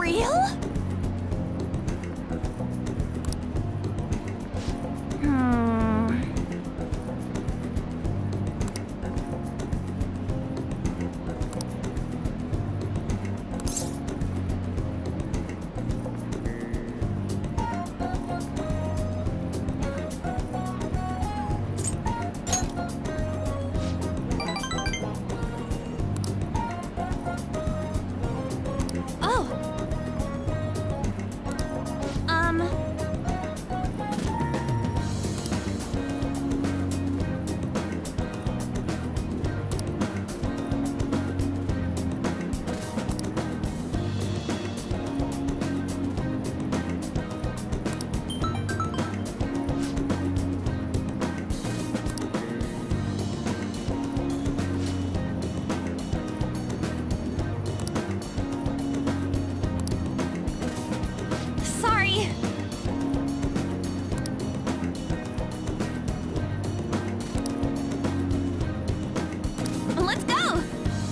real? Hmm. Oh. Sorry. Let's go.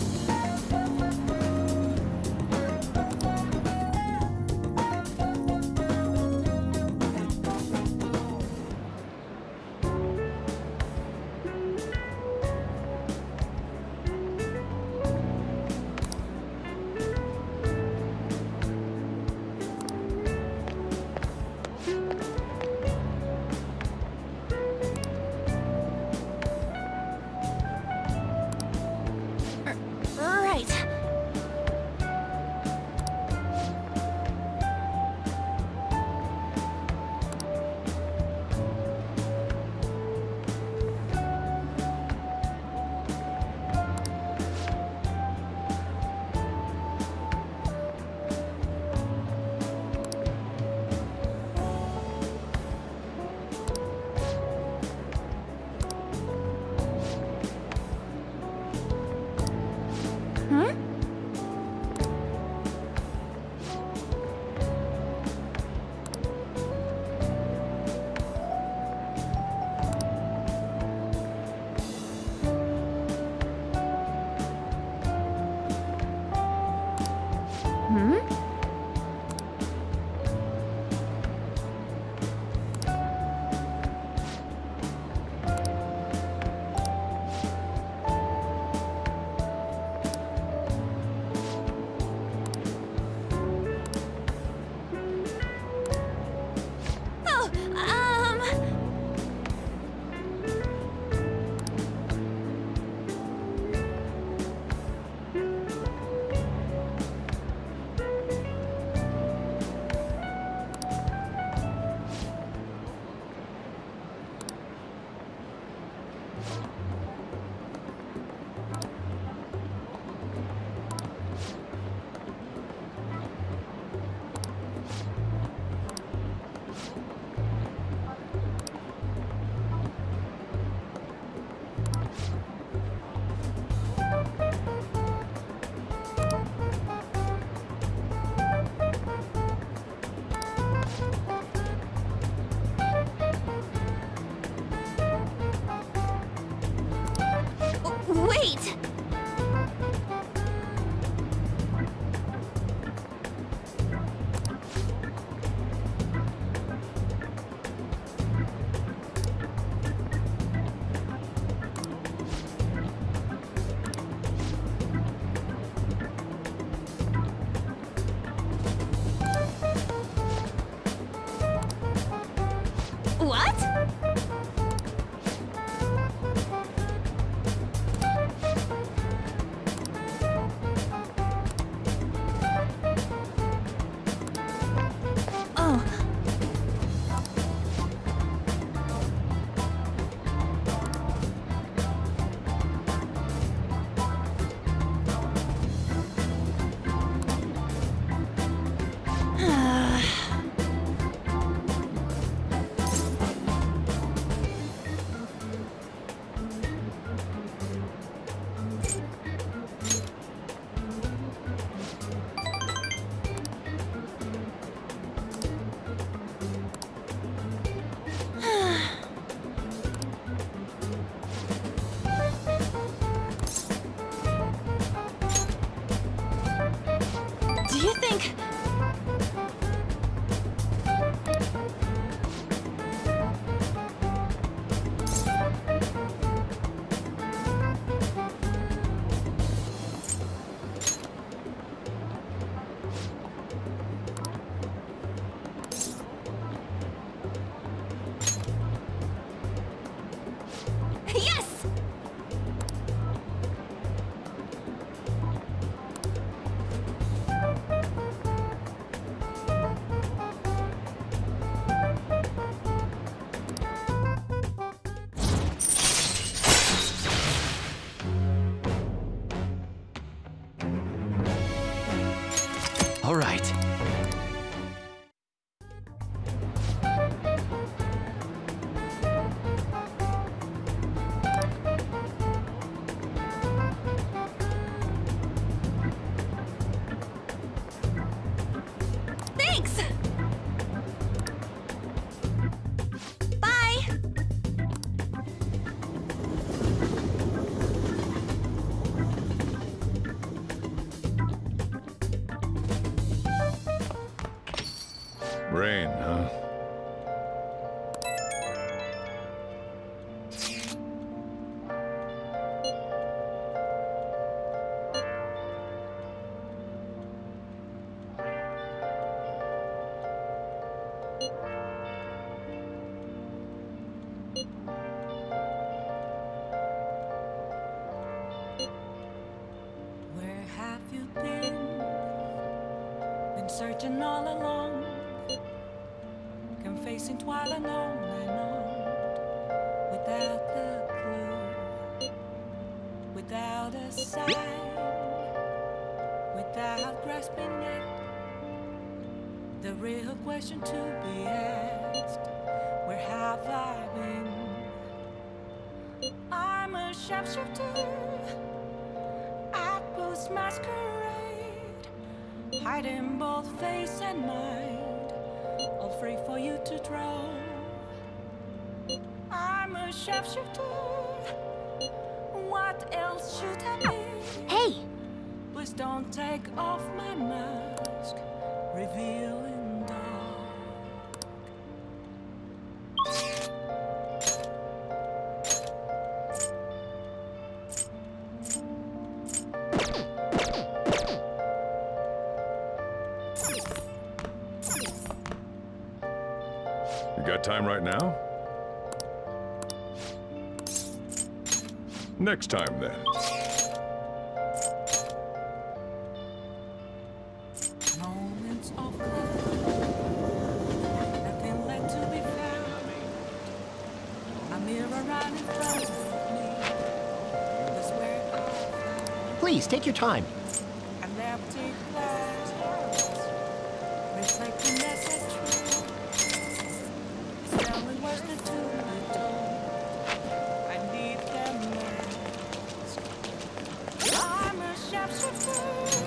Right. Hmm? Hmm? Oh, wait. What? Oh. Do you think All right. Thanks! Bye! Rain, huh? Where have you been? Been searching all along, confessing twilight on and on, without a clue, without a sign, without grasping it. The real question to be asked: where have I been? I'm a sharpshooter at Booth's masquerade, hiding both face and mind, all free for you to draw. I'm a sharpshooter. What else should I be? Hey! Please don't take off my mask, revealing dark. You got time right now? Next time, then. Moments of love, nothing left to be found. A mirror right in front of me, that's where I found Please, take your time. an empty glass, reflecting as a truth. It's telling what's the to be told. I need them mask. I'm a sharpshooter.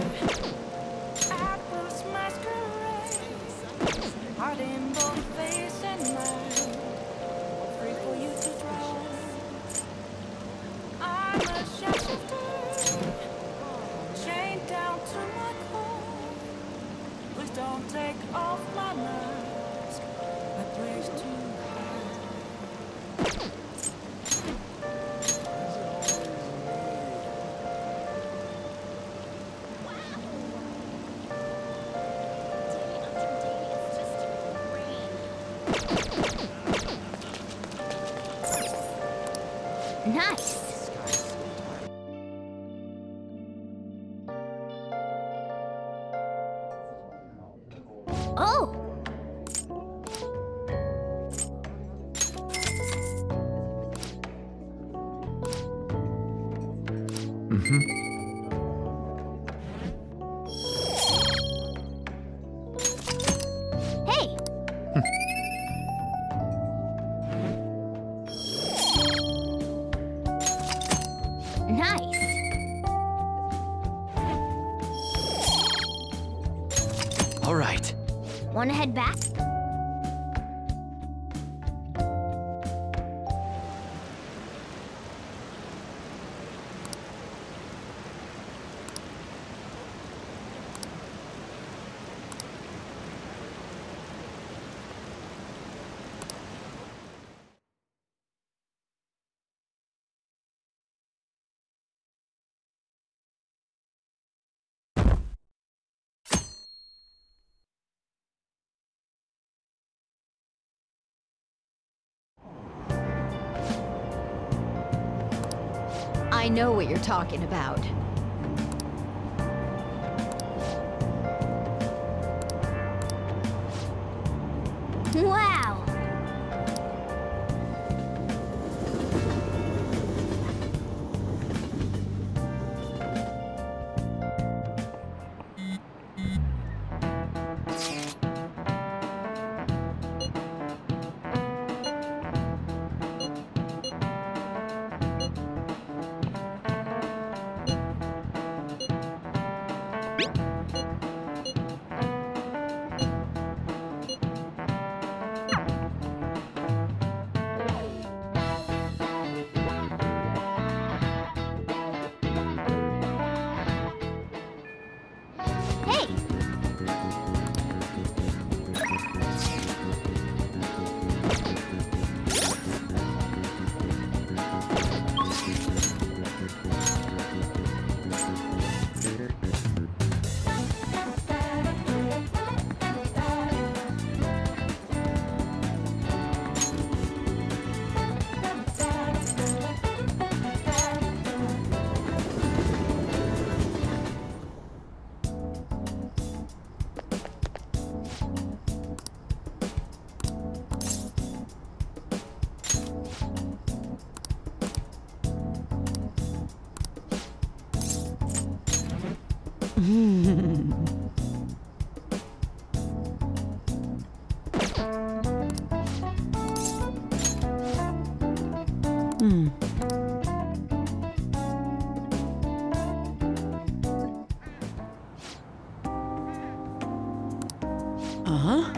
Apples masquerade, heart in both face and mind, free for you to draw. I'm a sharpshooter, chained down to my core. Please don't take off my mask, a place to hide. Nice! Oh! Hey! Nice! All right. Wanna head back? I know what you're talking about. Wow! Uh-huh.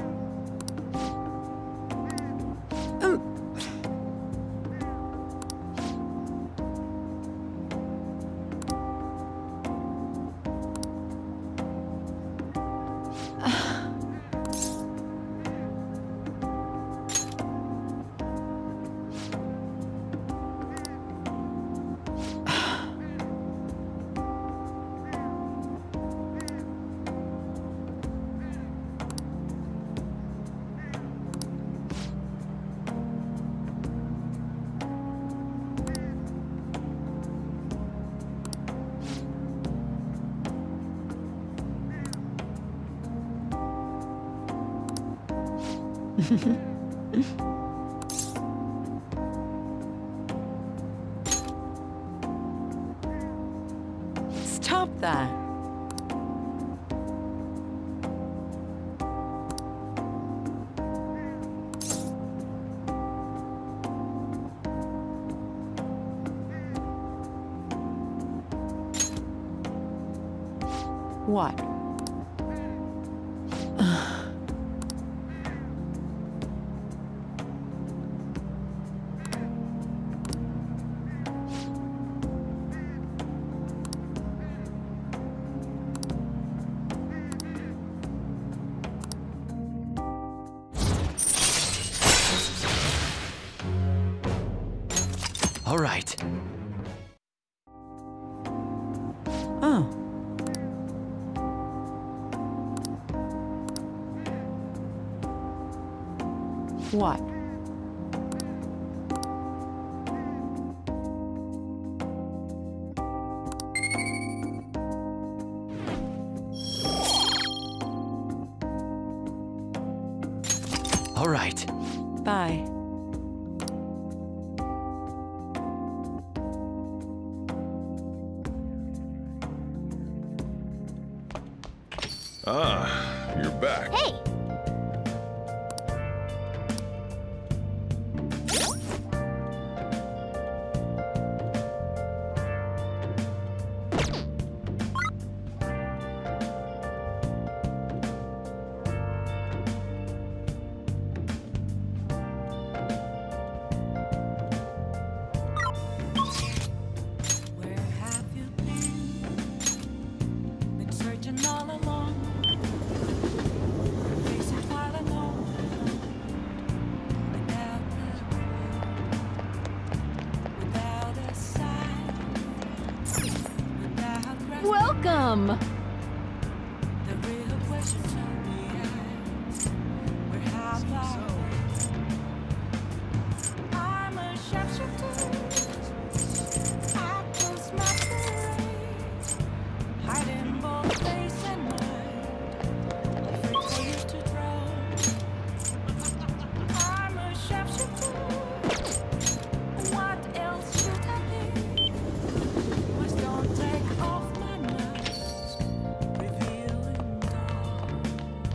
Stop that. What? All right. Oh. What? All right. Bye. Ah, you're back. Hey! Where have you been? Been searching all along. Face it while alone. Without a sign. Without resting. Welcome! The real question to me is, where have I been? I'm a sharpshooter. I close my parade, hiding both face and mind, afraid for you to drown. I'm a sharpshooter. What else should I be? Please don't take off my mask, revealing dark.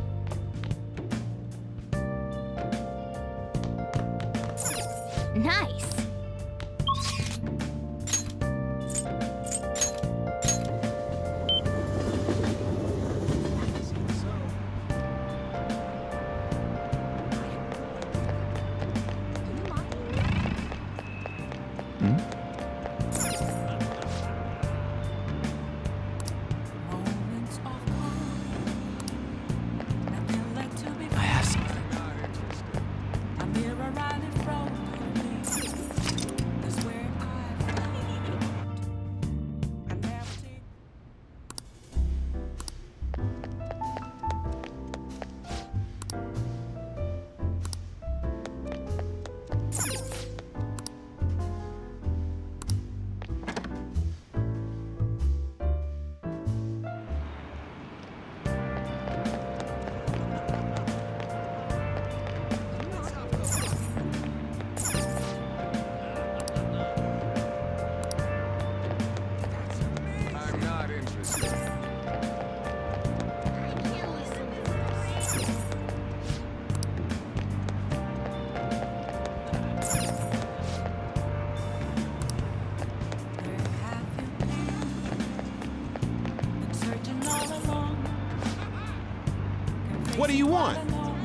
What do you want?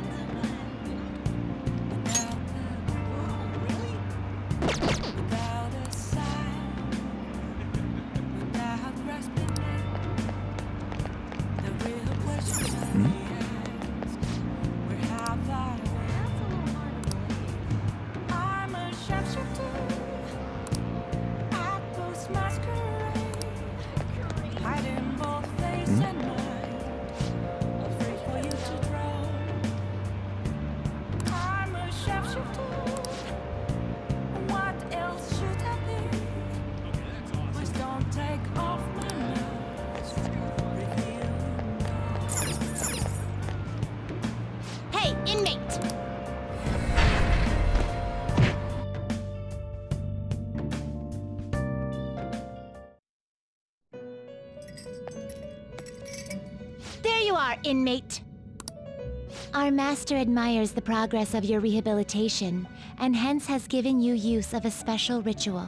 Hey, inmate! There you are, inmate. Our master admires the progress of your rehabilitation, and hence has given you use of a special ritual.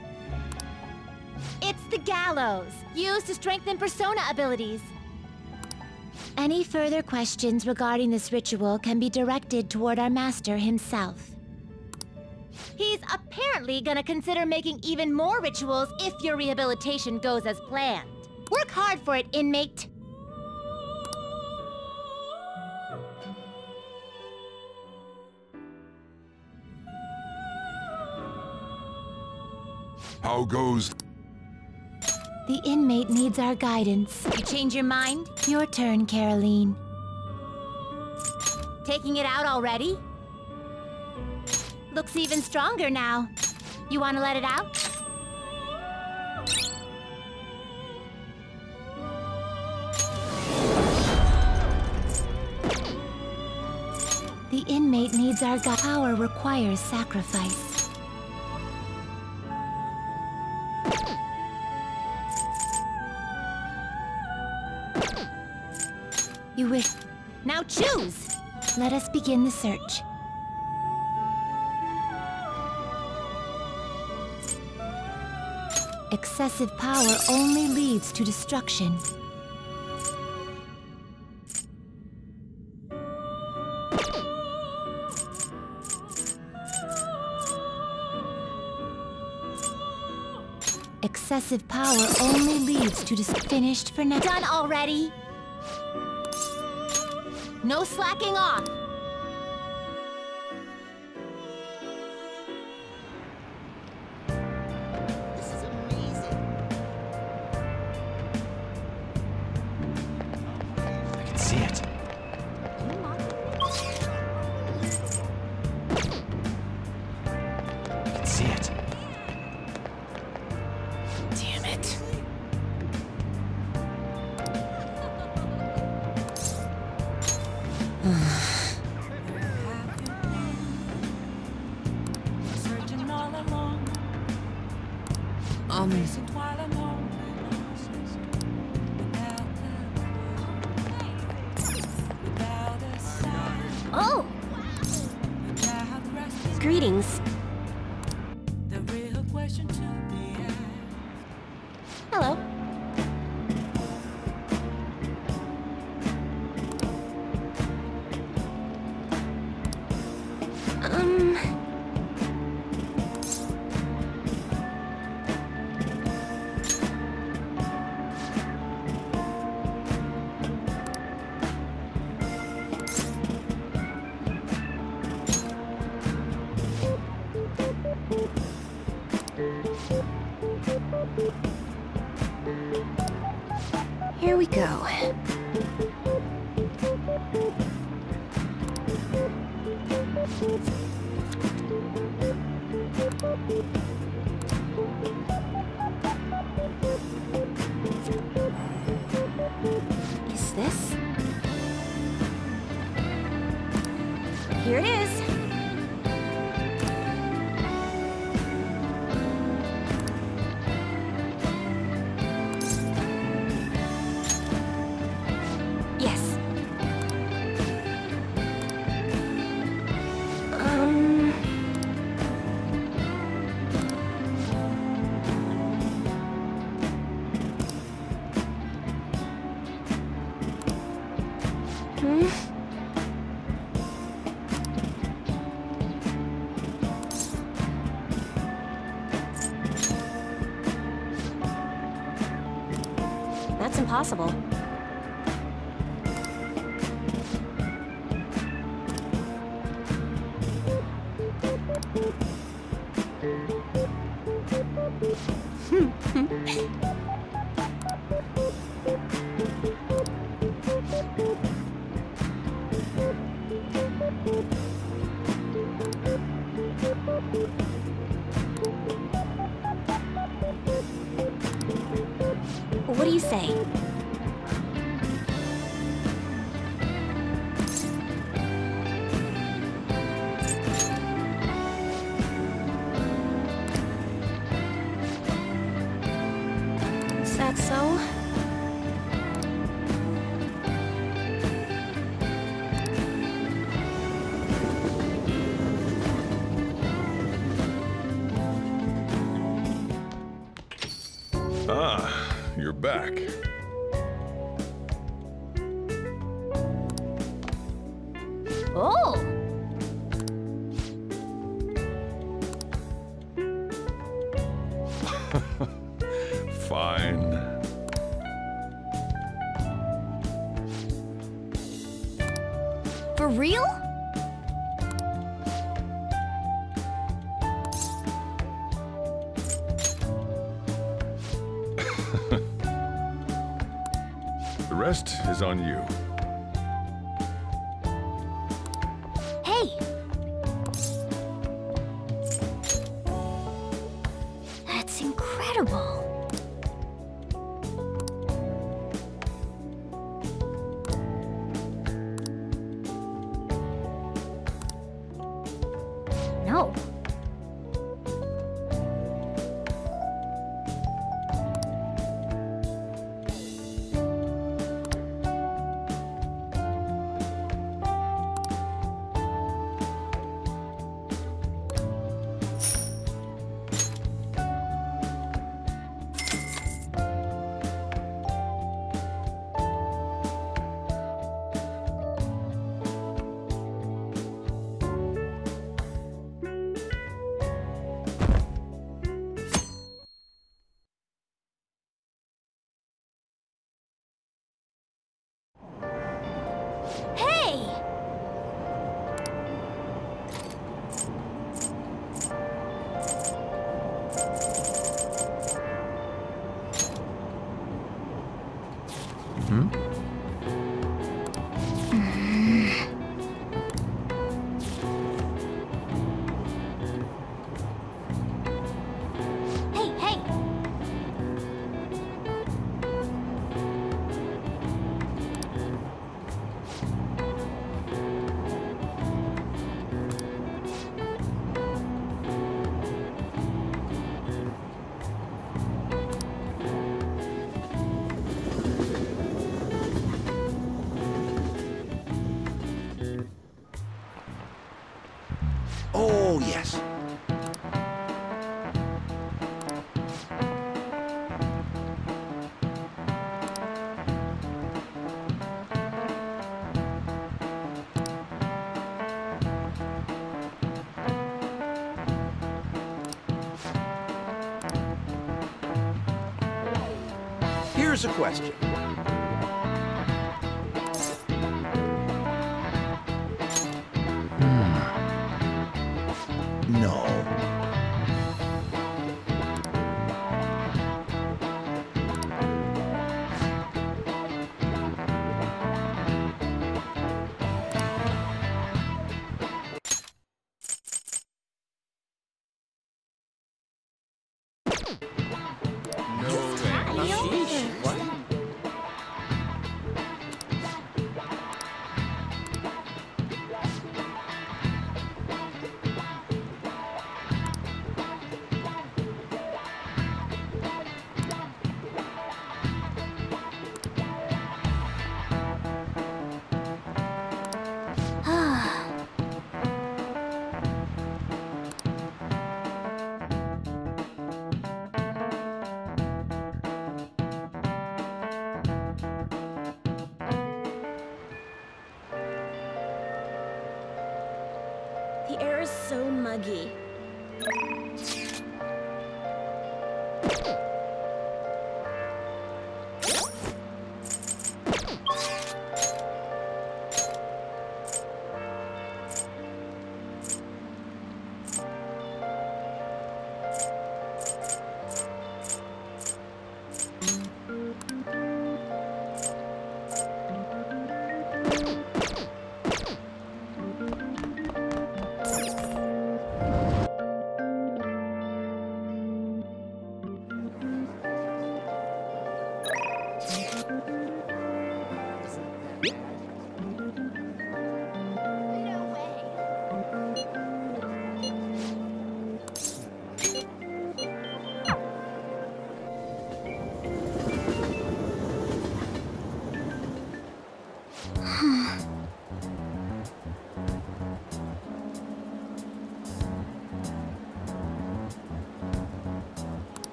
It's the gallows, used to strengthen persona abilities. Any further questions regarding this ritual can be directed toward our master himself. He's apparently gonna consider making even more rituals if your rehabilitation goes as planned. Work hard for it, inmate. How goes? The inmate needs our guidance. You change your mind? Your turn, Caroline. Taking it out already? Looks even stronger now. You want to let it out? The inmate needs our power requires sacrifice. You wish... Now choose! Let us begin the search. Excessive power only leads to destruction. Excessive power only leads to finished for now. Done already? No slacking off! This is amazing. I can see it. I can see it. Damn it. Searching all along, facing while I'm home. Without a sign, Oh! without resting. Greetings. The real question to be asked. Hello. Here we go. Is this? Here it is. Yes. impossible. What do you say? Is that so? Ah, you're back. Oh! Fine. For real? The rest is on you. Hey! That's incredible. No. Hey! Hey, hey! Oh, yes. Here's a question. No. The air is so muggy.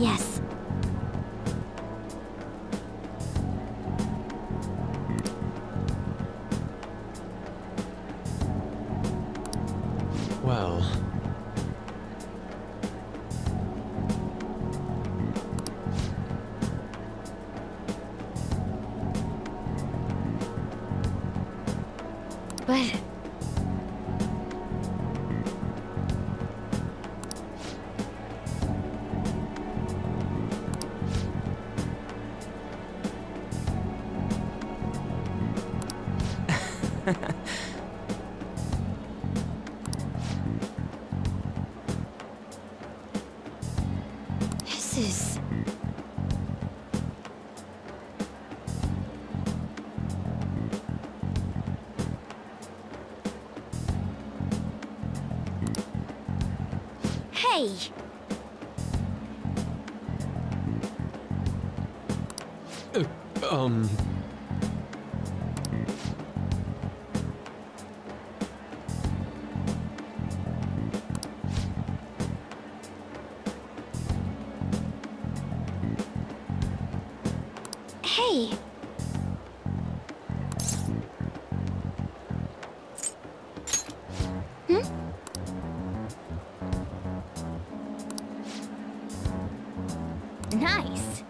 Yes. Well... But... This is... Hey! Hey! Nice.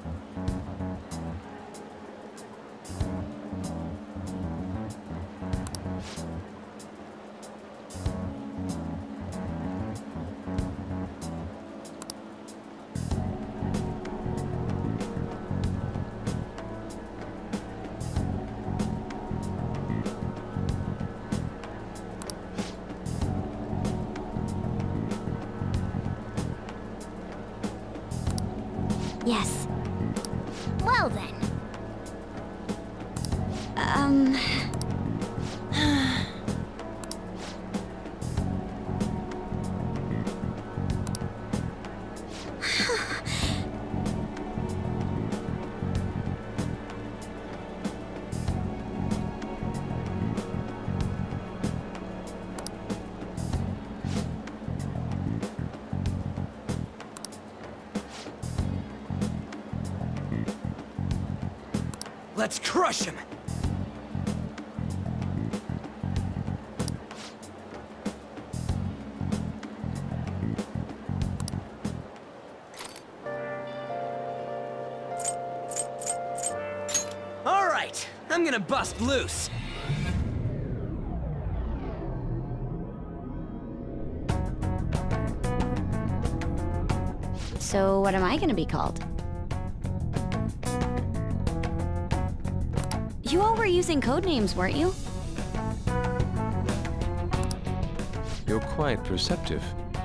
Yes. Well then. Let's crush him! All right, I'm gonna bust loose. So what am I gonna be called? You all were using code names, weren't you? You're quite perceptive.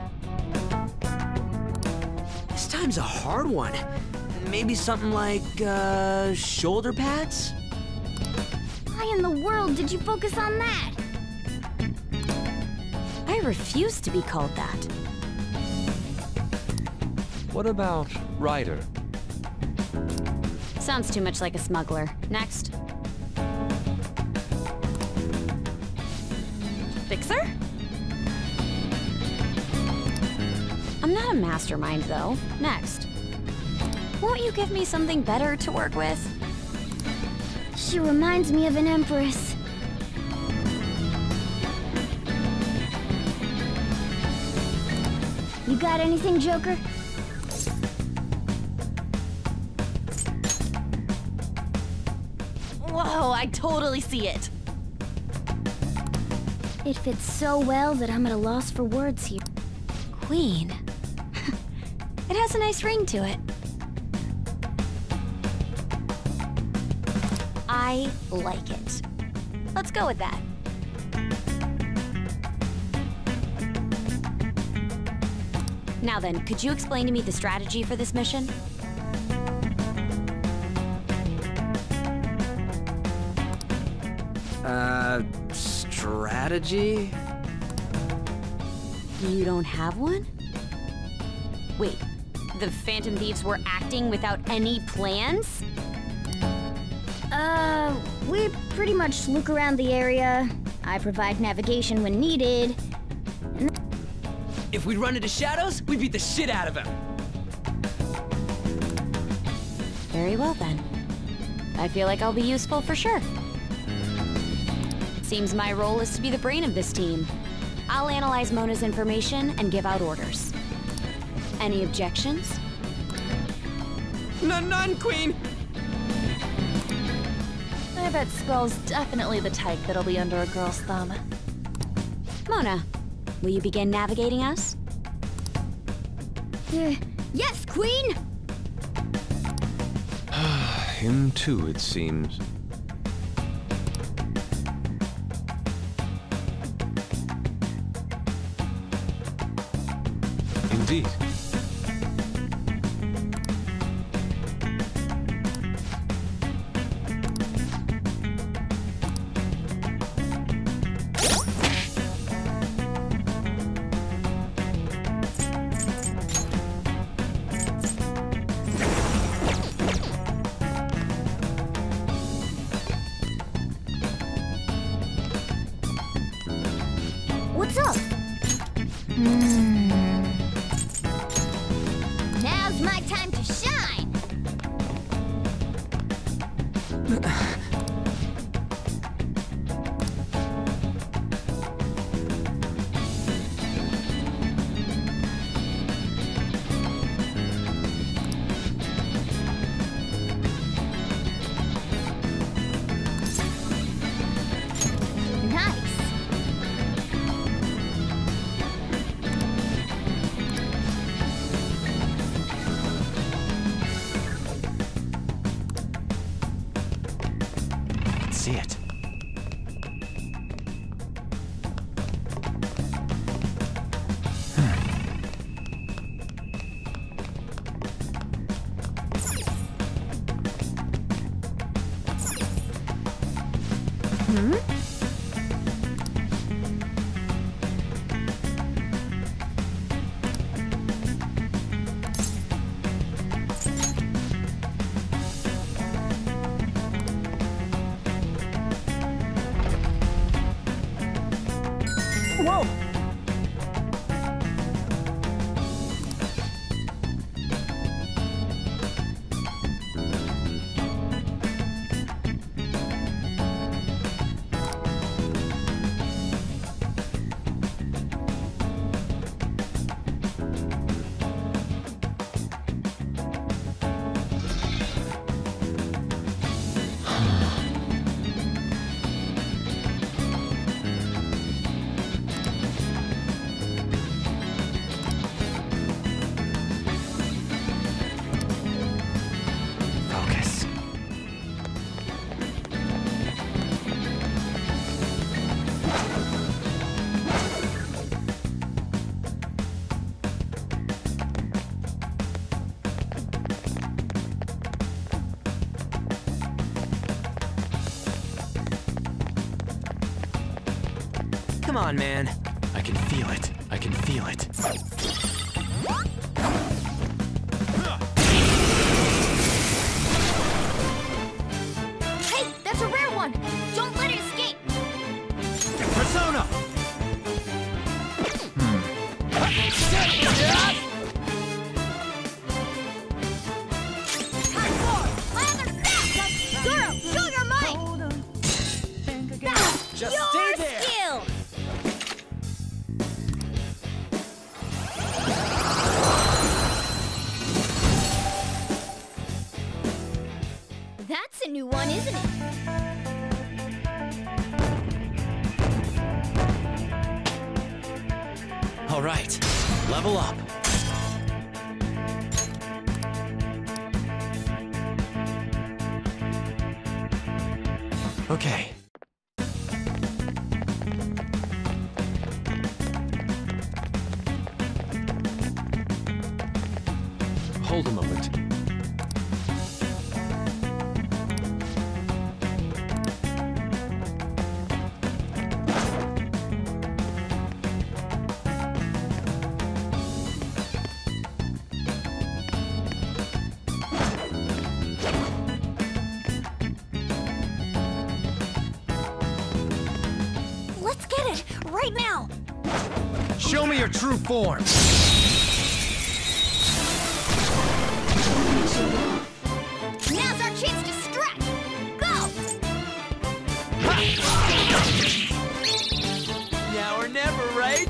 This time's a hard one. Maybe something like, shoulder pads? Why in the world did you focus on that? I refuse to be called that. What about Ryder? Sounds too much like a smuggler. Next. Fixer? I'm not a mastermind, though. Next. Won't you give me something better to work with? She reminds me of an empress. You got anything, Joker? Whoa, I totally see it. It fits so well that I'm at a loss for words here. Queen. It has a nice ring to it. I like it. Let's go with that. Now then, could you explain to me the strategy for this mission? Strategy? You don't have one? Wait, the Phantom Thieves were acting without any plans? We pretty much look around the area. I provide navigation when needed. If we run into Shadows, we beat the shit out of him. Very well then. I feel like I'll be useful for sure. Seems my role is to be the brain of this team. I'll analyze Mona's information and give out orders. Any objections? None, Queen! I bet Skull's definitely the type that'll be under a girl's thumb. Mona, will you begin navigating us? Yes, Queen! Him too, it seems. Indeed. What's up? Now's my time to shine! Nice! See it. Whoa! Focus. Come on, man. I can feel it. I can feel it. Hey, that's a rare one! Don't let it escape! Persona! Zoro, show your might! Just Your stay there! skill! That's a new one, isn't it? All right, level up. Okay. Hold a moment. Let's get it, right now! Show me your true form. Now's our chance to strike! Go! Now or never, right?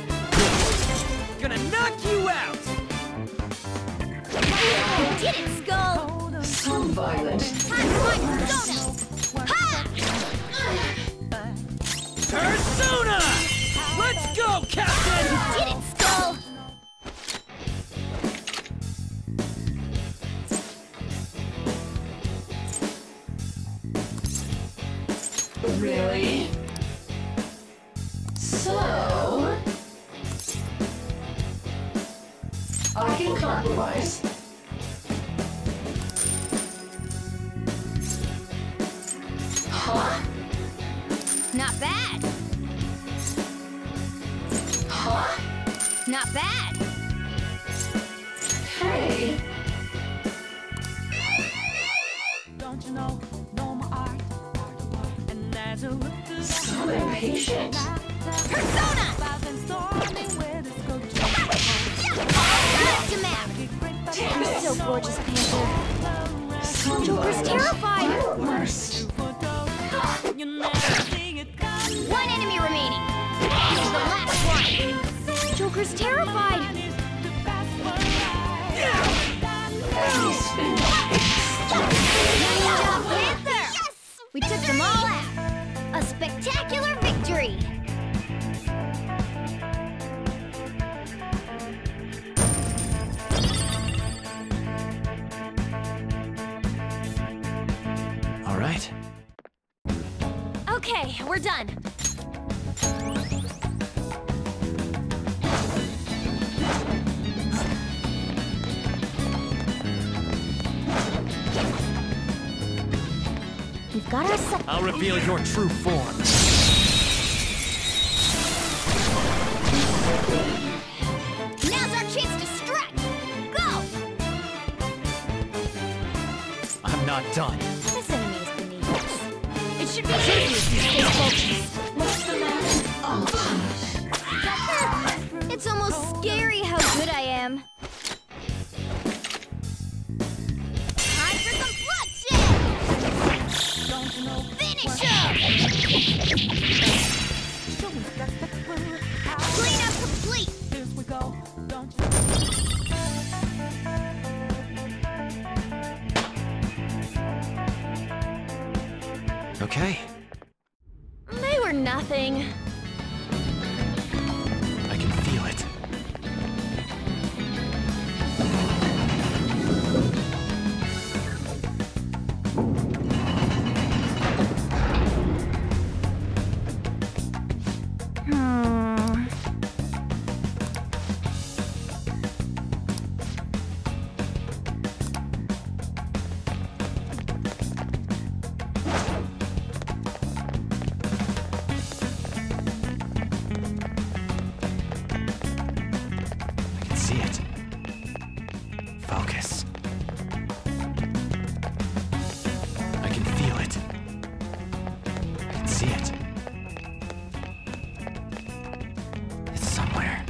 Gonna knock you out! Did it, Skull! So violent. Time for my persona! Ha! Persona! Let's go, Captain! Did it, Skull! Really? So... I can compromise. Huh? Not bad! Huh? Not bad! Hey! Don't you know my art? And as I look through So impatient. Persona! You're so gorgeous, Panther. Joker's terrified! Worse. One enemy remaining! This is the last one! Joker's terrified! Nice job, Panther! Yes! We took them all out! A spectacular victory! All right. Okay, we're done. We've got our I'll reveal your true form. Now's our chance to strike! Go! I'm not done. This enemy is beneath us. It should be easy if you stay focused. What's the matter? It's almost scary how good I am. Time for some bloodshed! Finish him! Cleanup complete! Here we go, don't you? Okay. They were nothing. I can feel it. See it. Focus. I can feel it. I can see it. It's somewhere.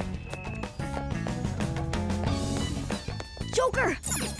Joker!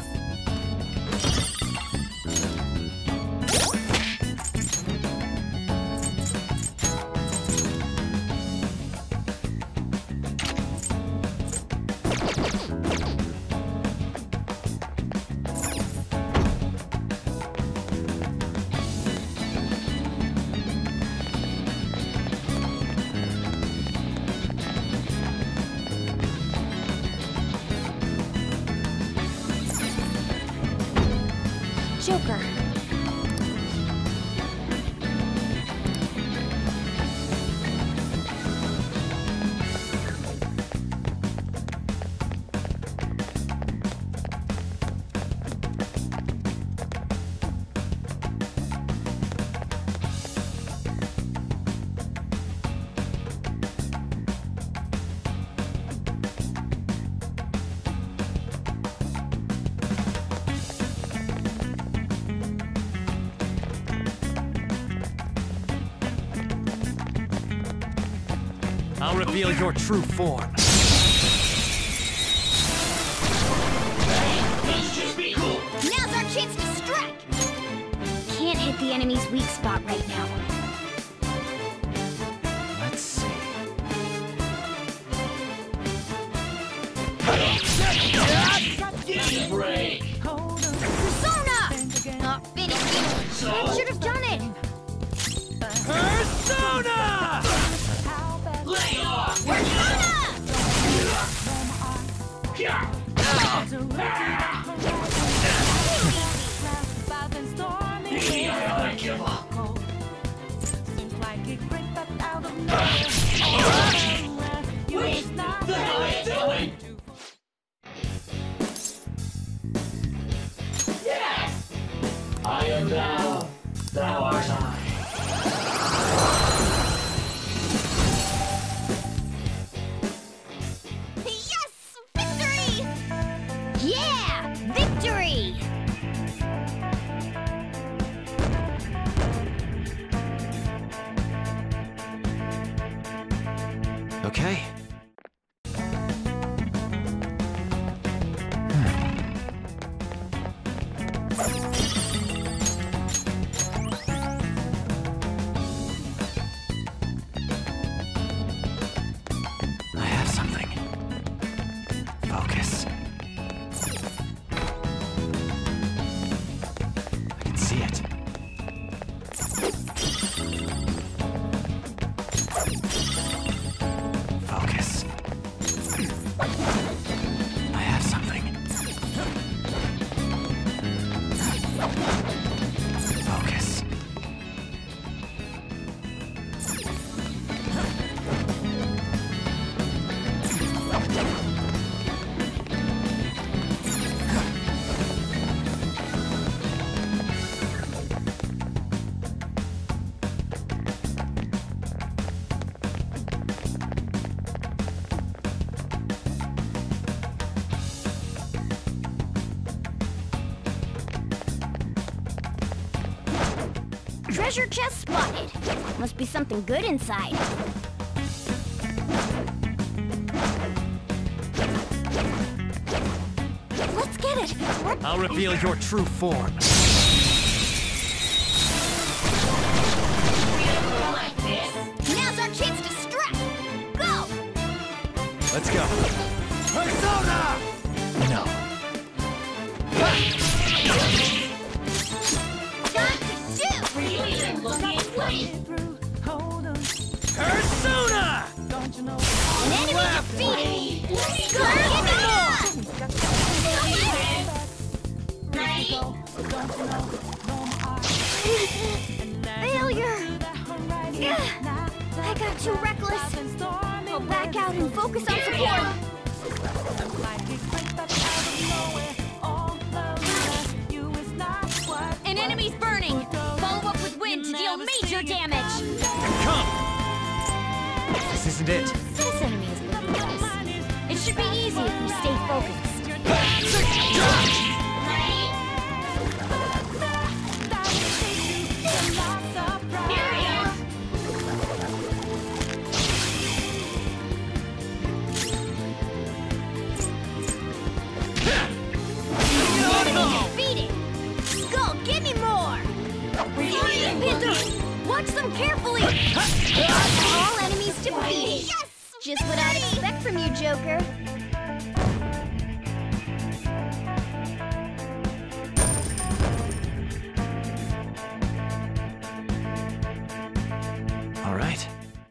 Joker. I'll reveal your true form. Now's our chance to strike! like the enemy's weak spot right now. Let's see. Break. Persona! Not finished. I should have done it. Persona! Lay off. I give up. Wait, the hell are you doing? Yes! I am thou, thou art I. Yes! Victory! Yeah! Victory! Okay. I have something. Focus. I can see it. Focus. I have something. Focus. Treasure chest spotted. Must be something good inside. Let's get it. I'll reveal your true form. Like this. Now's our chance to strike. Go! Let's go. Persona! No. Time to shoot! Really looking great. Persona! An enemy defeated! Go! Give me more! Ready? Failure! I got too reckless. I'll back out and focus on support. An enemy's burning! Follow up with wind to deal major damage! Come! This isn't it. This enemy is looking nice. It should be easy if we stay focused. Defeated! Skull, give me more! Panther, watch them carefully! All enemies defeated! Yes! Just what I'd expect from you, Joker. All right.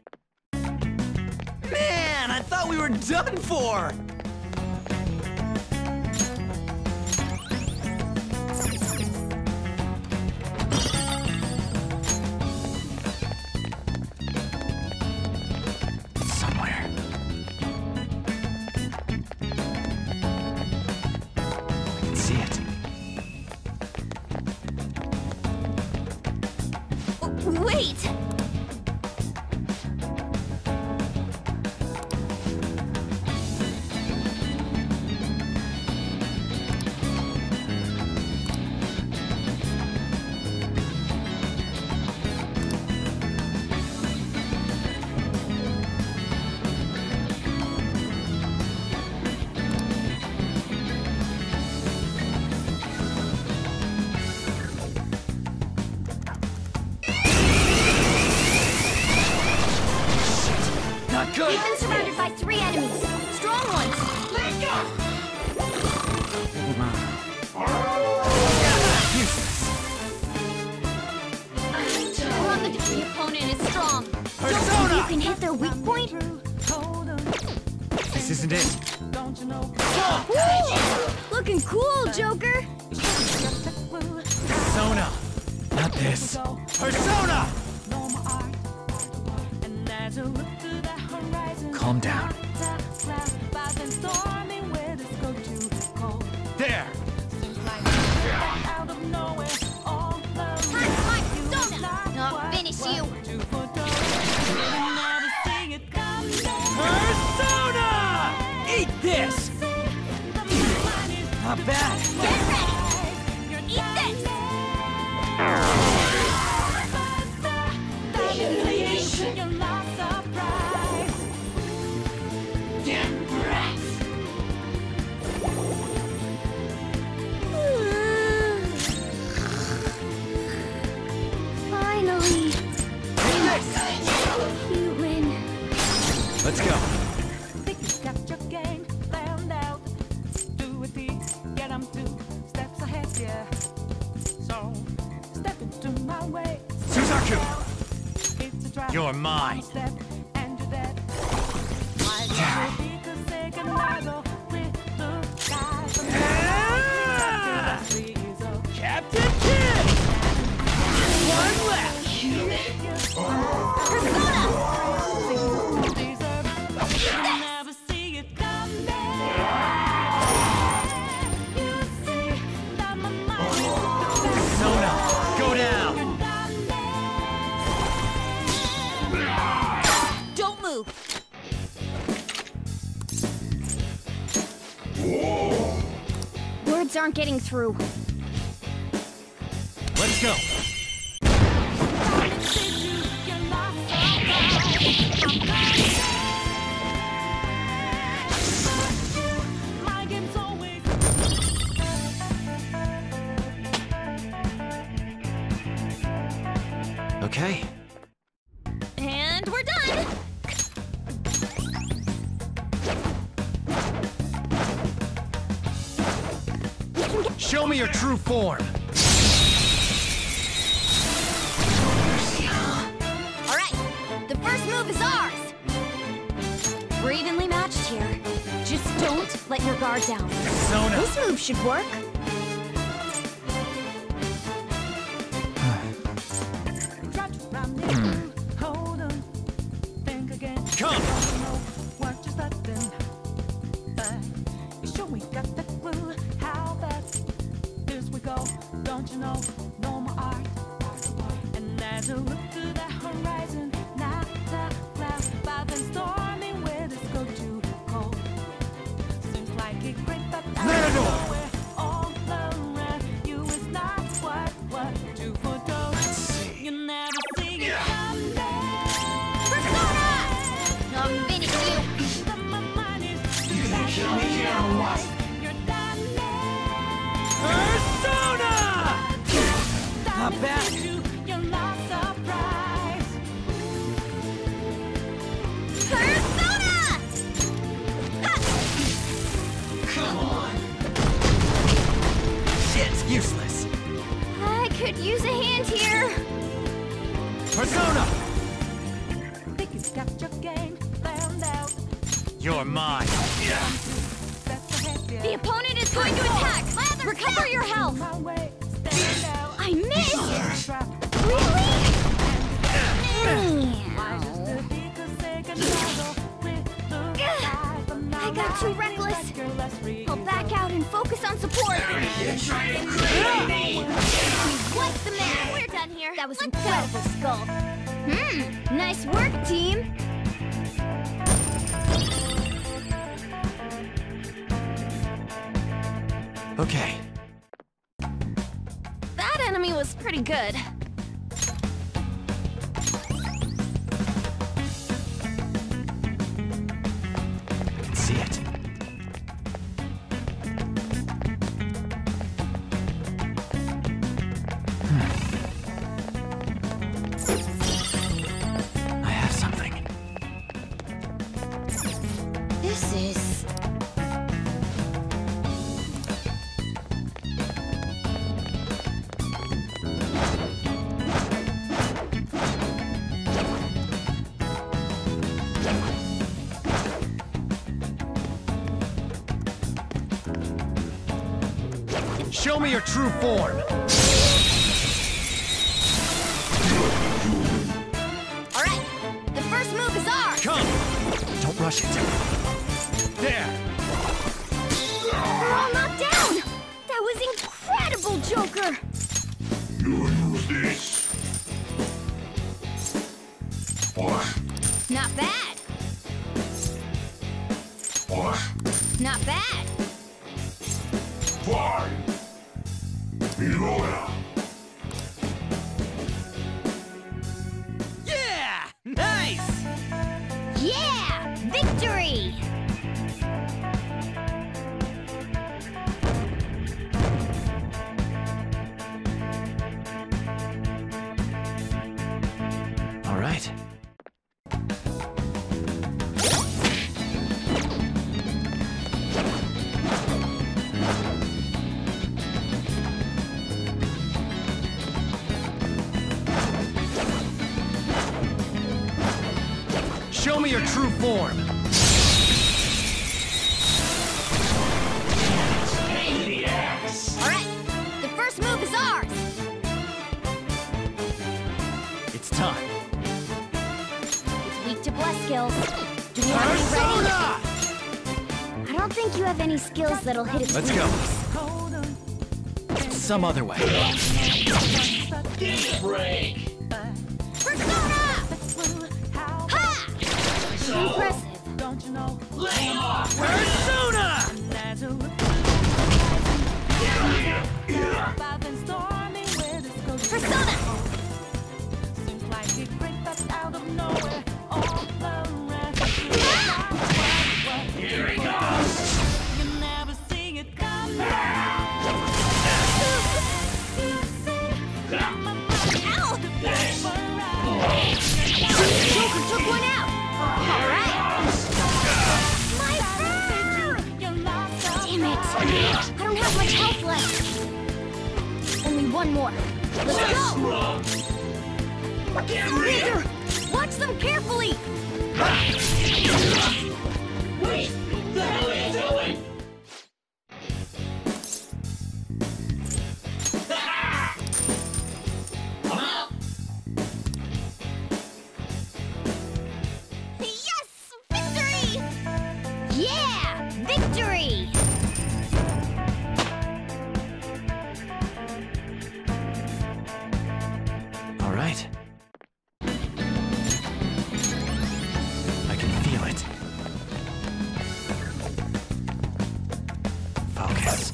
Man, I thought we were done for! Somewhere. I can see it. Wait! Not good! We've been surrounded by 3 enemies. Strong ones. We're on the opponent is strong. Don't think you can hit their weak point? This isn't it. Woo! Looking cool, Joker. Persona. Not this. Persona! Calm down. There! I'll finish you. Persona! Eat this! Not bad. Get ready. Eat this. Finally. You win. Let's go. Suzaku! You're mine. Captain Kidd! One left! Persona, go down! Don't move. Words aren't getting through. Let's go! Okay. And we're done. Show me your true form! All right, the first move is ours. We're evenly matched here. Just don't let your guard down. Persona! This move should work. Come! Don't you know, no more art. And as I look to the horizon, not a cloud, but then storming where this go too cold. Seems like it great, but Matador! all around you is not what you foretold. You never see it coming. Persona! I'll finish you. You gonna kill me here or what? Persona! Not bad. Persona! Come on. Shit's useless. I could use a hand here. Persona! Think you've got your game found out. You're mine. The opponent is going to attack. Recover your health. I missed. Really? I got too reckless. I'll back out and focus on support. What's the matter? We're done here. That was incredible, Skull. Nice work, team. Okay. That enemy was pretty good. I can see it. I have something. This is... Show me your true form! Alright, the first move is ours! Come! Don't rush it. There! We're all knocked down! That was incredible, Joker! You use this. What? Not bad! What? Not bad! Fine. Mirora. Yeah! Nice! Yeah! Victory! All right. Show me your true form! Alright, the first move is ours! It's time. It's weak to bless skills. Do we have any ready? I don't think you have any skills that'll hit its Let's go. weakness. Some other way. Break. Persona! Ha! Impressive. Don't you know? Lay him off. Persona! I've been storming where this goes. Persona! Seems like it breaks out of nowhere. All the rest. Here he comes. You never see it coming. Ow! This. Joker took one out! Alright! My fur! Damn it! I don't have much health left. Only one more. Let's go! Razor! Watch them carefully! Wait. What the hell are you doing? I'm out. Yes! Victory! Yeah! Victory! All right. I can feel it. Focus.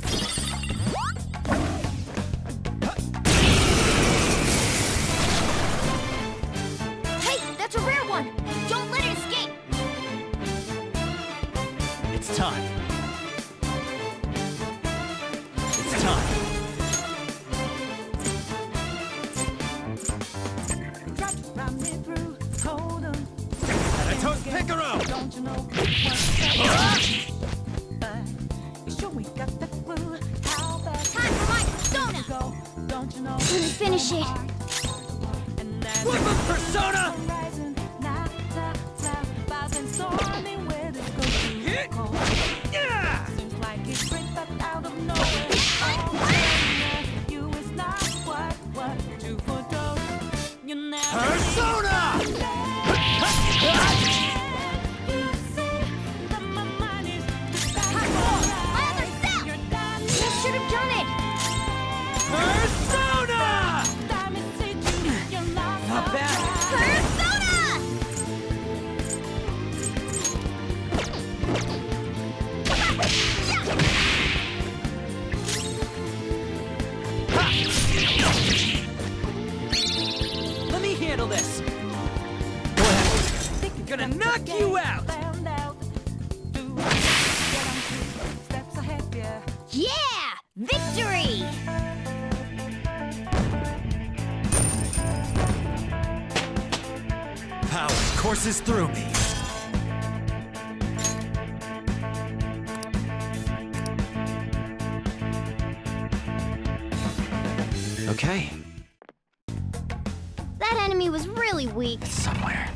Hey, that's a rare one! Don't let it escape! It's time. It's time. Thanatos Picaro! Don't you know? Sure we got the clue. How bad Time for my persona! go? Don't you know? Let me finish it! And that's Flip of Persona! rising. Now, I've been storming where this goes. Cold. Yeah! Seems like it breaks up out of nowhere. Oh, you is not what you foretold. You never Persona! My other self! You should have done it! Persona! Not bad. Persona! Let me handle this. I'm gonna knock you out. Yeah! Victory! Power courses through me. Okay. That enemy was really weak. Somewhere.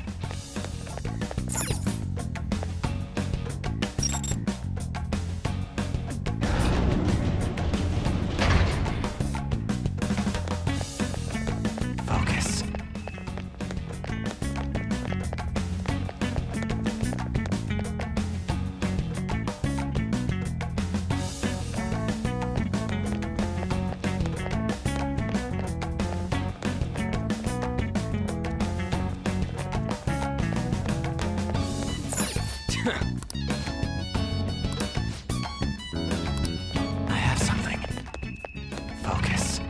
Focus. I have something. Focus.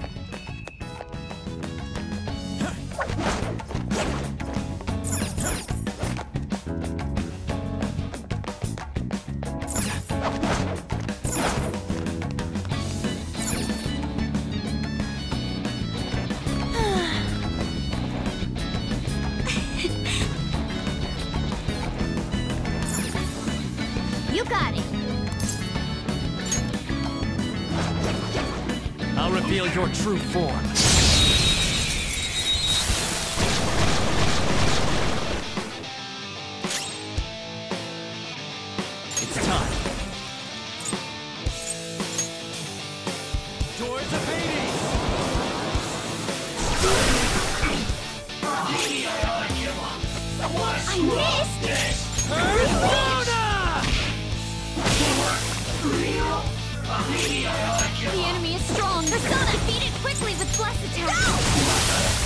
You got it. I'll reveal your true form. It's time. Doors of Hades! I missed! Persona! The enemy is strong. Persona, defeat it quickly with Blessed Attack.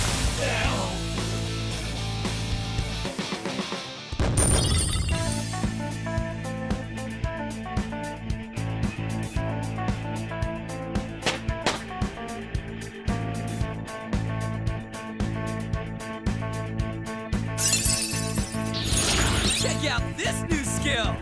Check out this new skill!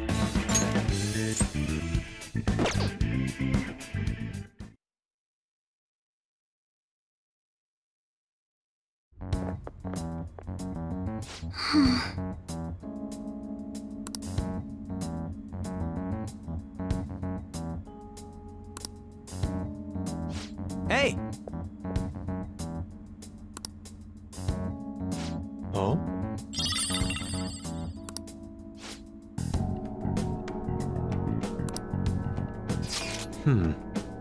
Hey! Oh? Hmm.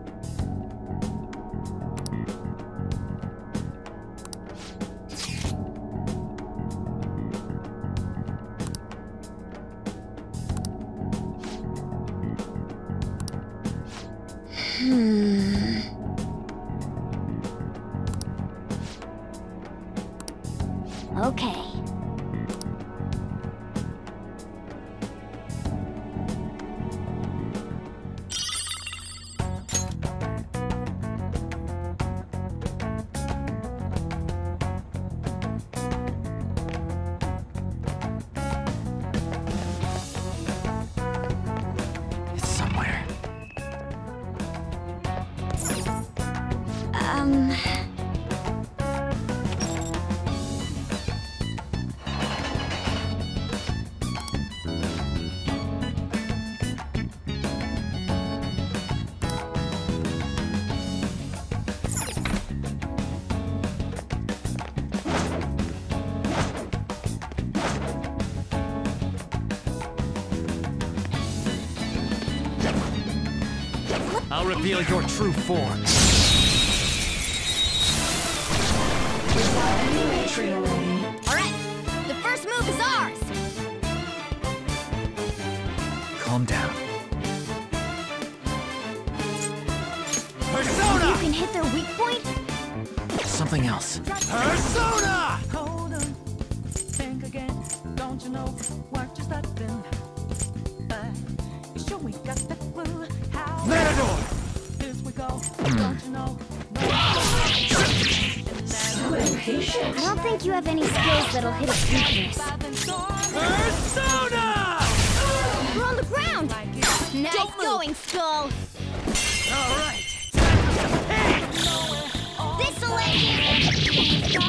Okay. It's somewhere. I'll reveal your true form. Alright, the first move is ours! Calm down. Persona! You can hit their weak point? Something else. Persona! Hold on, think again. Don't you know what you're starting? You sure we got the clue? How Matador! here we go? Don't you know? I don't think you have any skills that'll hit its weakness. Persona! We're on the ground! Nice going, Skull! All right. This'll end you!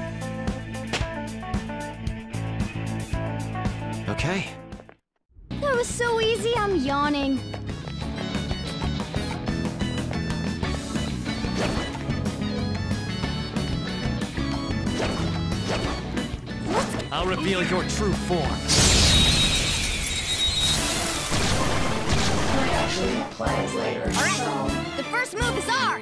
Okay. There it was so easy, I'm yawning. I'll reveal your true form. We actually plans later. Alright, the first move is ours!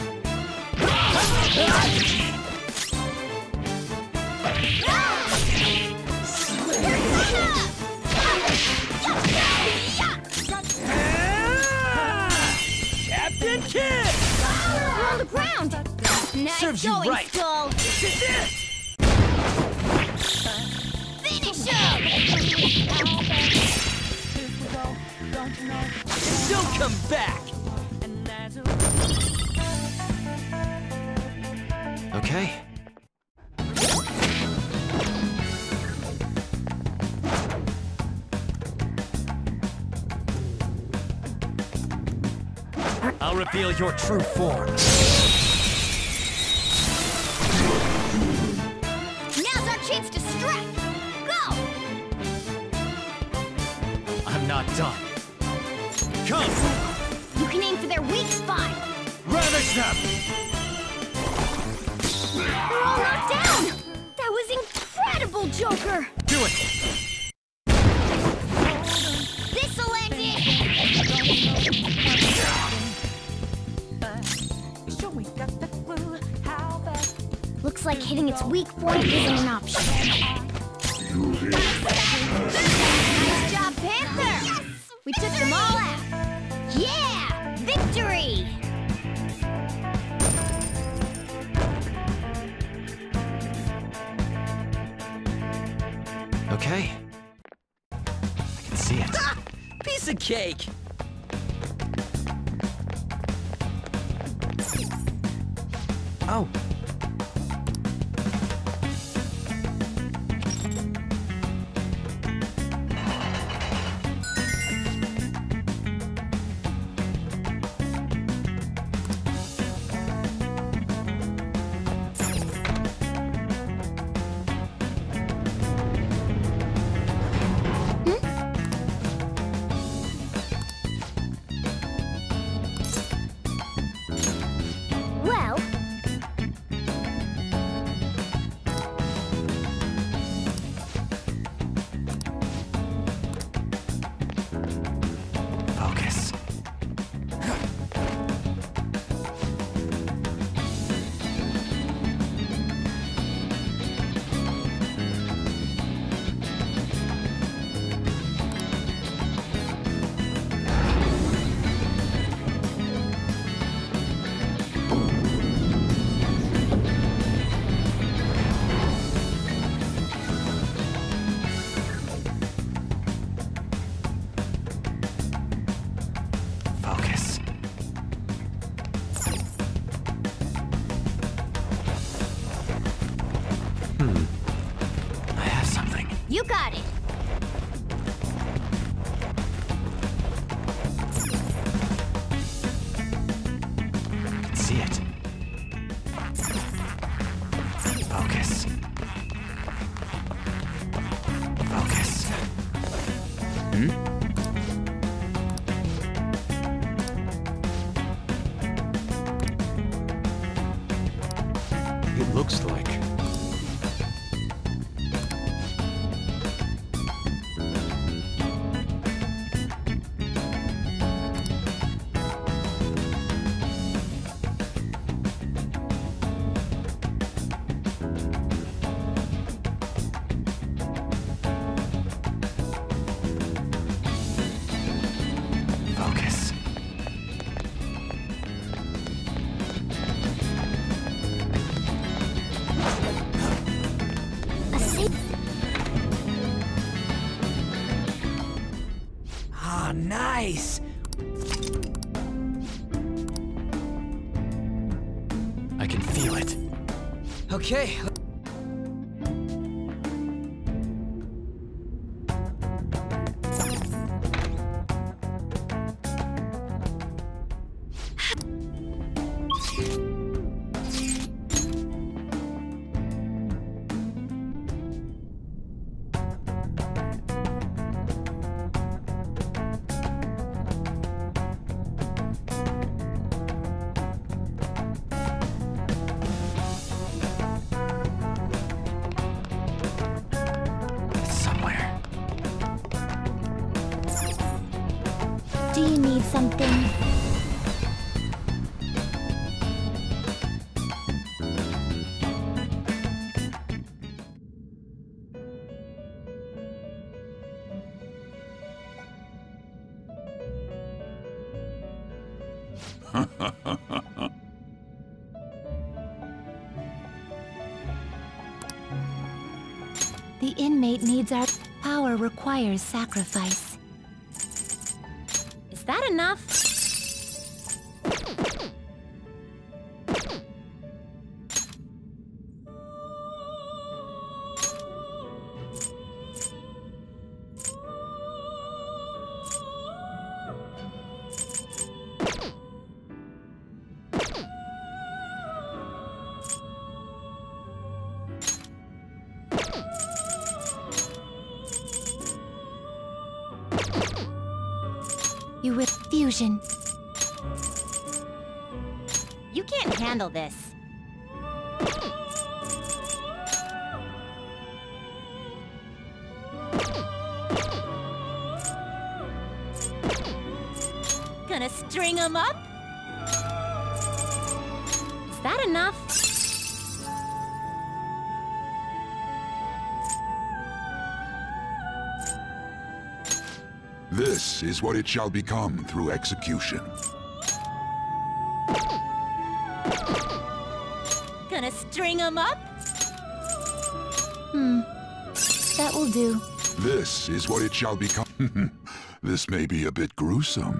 Captain Kidd! We're on the ground! Nice Serves you going, right. Skull! This is it! Finish him! Don't come back! Okay. I'll reveal your true form. Now's our chance to strike! Go! I'm not done. Come! You can aim for their weak spot! Ravage them! They're all knocked down! That was incredible, Joker! Do it! This'll end it! Looks like hitting its weak point isn't an option. Nice job, Panther! Yes! We took them all out! Yeah! Victory! Okay. I can see it. Ah! Piece of cake! Oh. Well... Focus. Focus. I have something. You got it! I can see it. Focus. Focus. It looks like... Focus. A safe... Ah, nice! I can feel it. Okay. Do you need something? The inmate needs our power requires sacrifice. Is that enough? You with fusion. You can't handle this. Gonna string 'em up? Is that enough? This is what it shall become through execution. Gonna string 'em up? That will do. This is what it shall become. This may be a bit gruesome.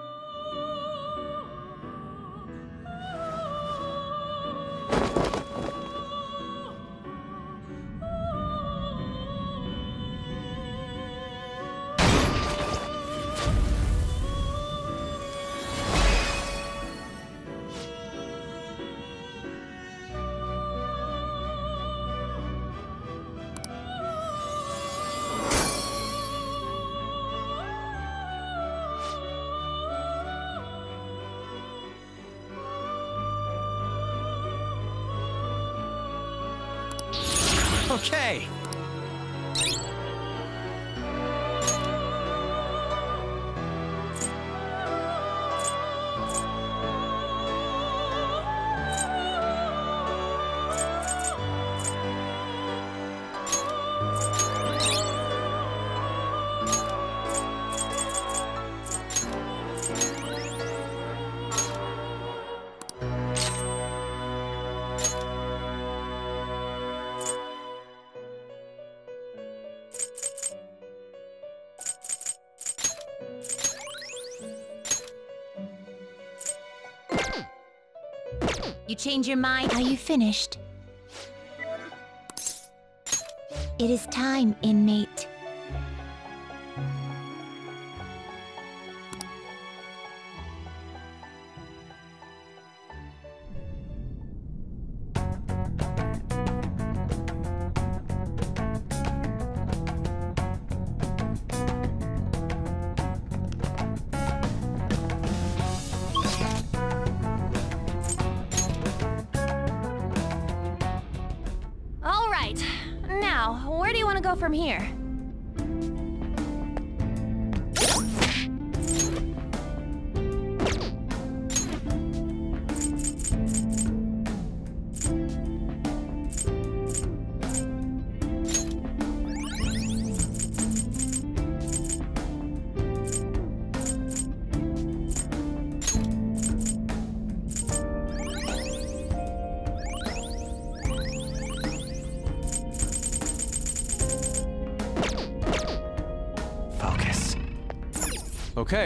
Okay. You change your mind? Are you finished? It is time, inmate. Now, where do you want to go from here? Okay.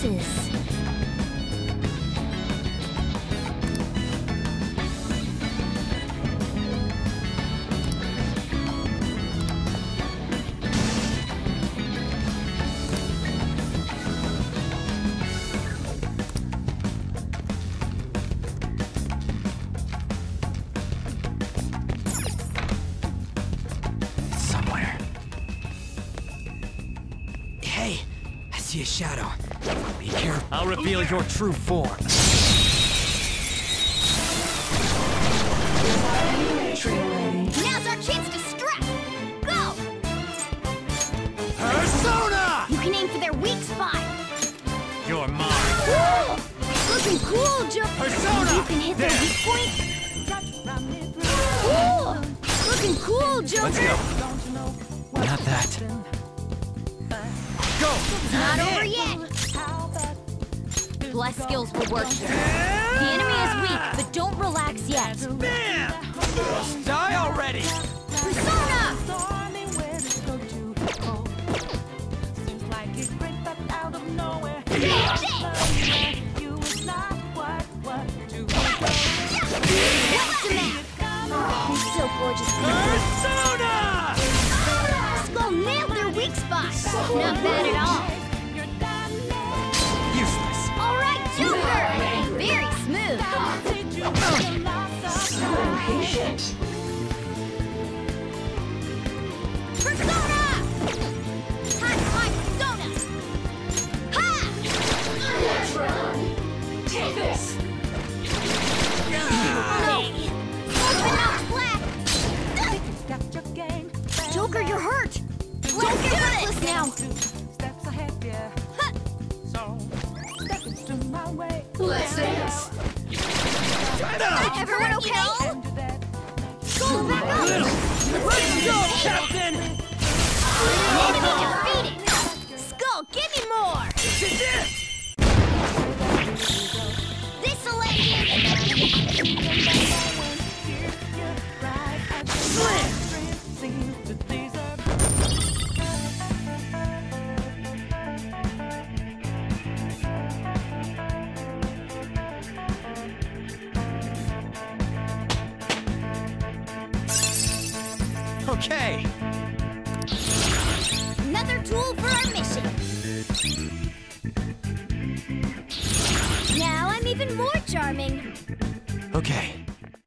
pieces. Somewhere. Hey, I see a shadow. Be careful. I'll reveal your true form. Now's our chance to strike! Go! Persona! You can aim for their weak spot! You're mine. Whoa! Looking cool, Joker! Persona! You can hit their There. weak point! Whoa! Looking cool, Joker! Let's go. Not that. Go! Not over yet! Bless skills will work here. The enemy is weak, but don't relax yet. Bam! Die already! Persona! You're so gorgeous. Persona! Skull nailed their weak spot. Not bad at all. Useless. All right, Joker. Very smooth. So impatient. Persona! Time for my persona! Ha! Take this. Hey! Open up flat! Joker, you're hurt! Don't get reckless now! Let's dance. Everyone okay? Skull back up! Let's go, Captain! Enemy defeated! Skull, give me more! This is it! This'll let you... Slam! Okay. Another tool for our mission. Now I'm even more charming. Okay.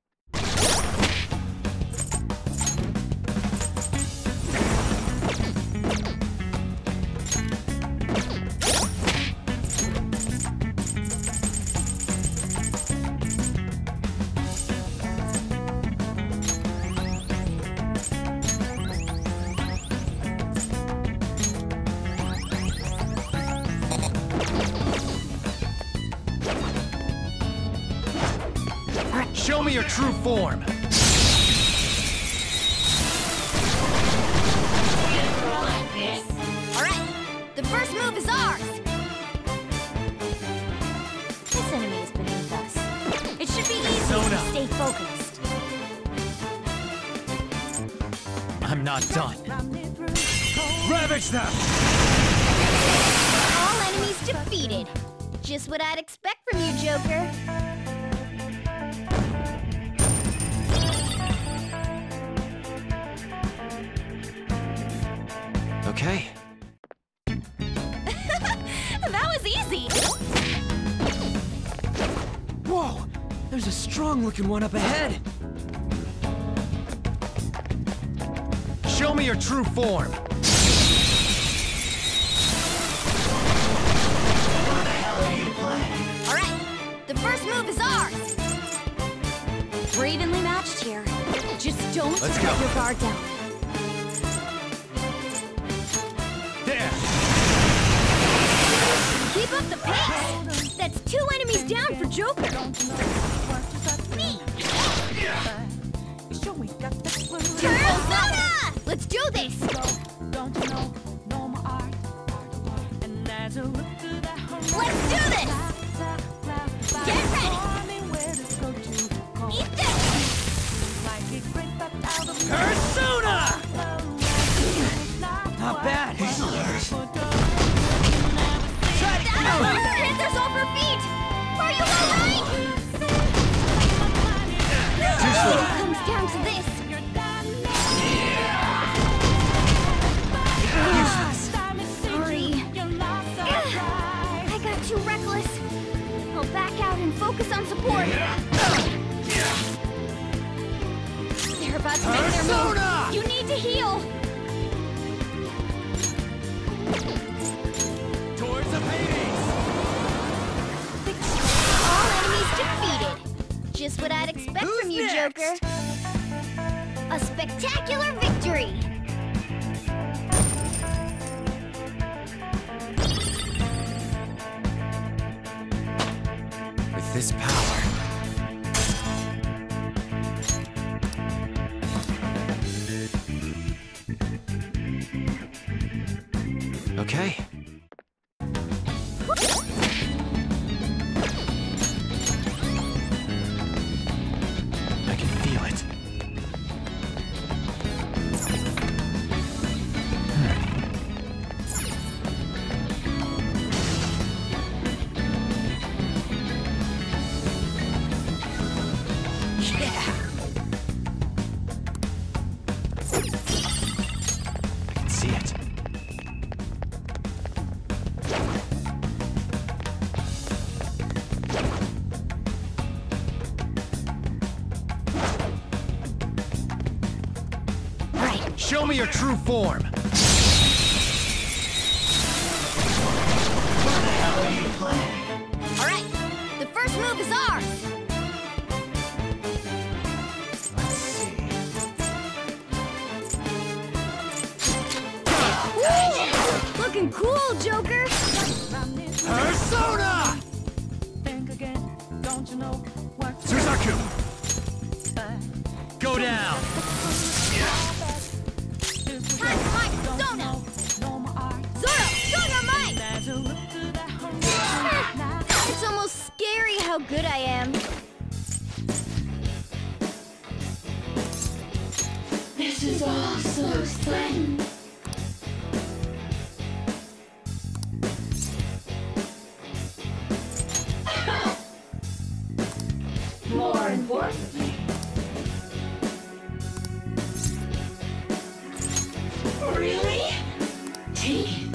Show me your true form. All right, the first move is ours. This enemy is beneath us. It should be easy if Persona. we stay focused. I'm not done. Ravage them! All enemies defeated. Just what I'd expect from you, Joker. Okay. That was easy. Whoa! There's a strong-looking one up ahead. Show me your true form. All right, the first move is ours. We're evenly matched here. Just don't Let's let go. your guard down. There! Keep up the pace. That's 2 enemies down for Joker. Me. Persona! Let's do this. Let's do this. Get ready. Eat this. Persona! Not bad. Try to too reckless. I'll back out and focus on support. They're about to make their move. You need to heal. Towards the Hades! All enemies defeated. Just what I'd expect from you, next? Joker. A spectacular victory. With this power... Okay. I can feel it. Yeah! I can see it. Show me your true form! What the hell are you playing? All right, the first move is ours. Let's see. Woo! Looking cool, Joker. Persona! Think again, don't you know what to Suzaku! Go down! Time for my persona. no more art? Zoro, show your might. There's a look to that horizon. It's almost scary how good I am. This is all so sudden. More importantly. Really? Take it.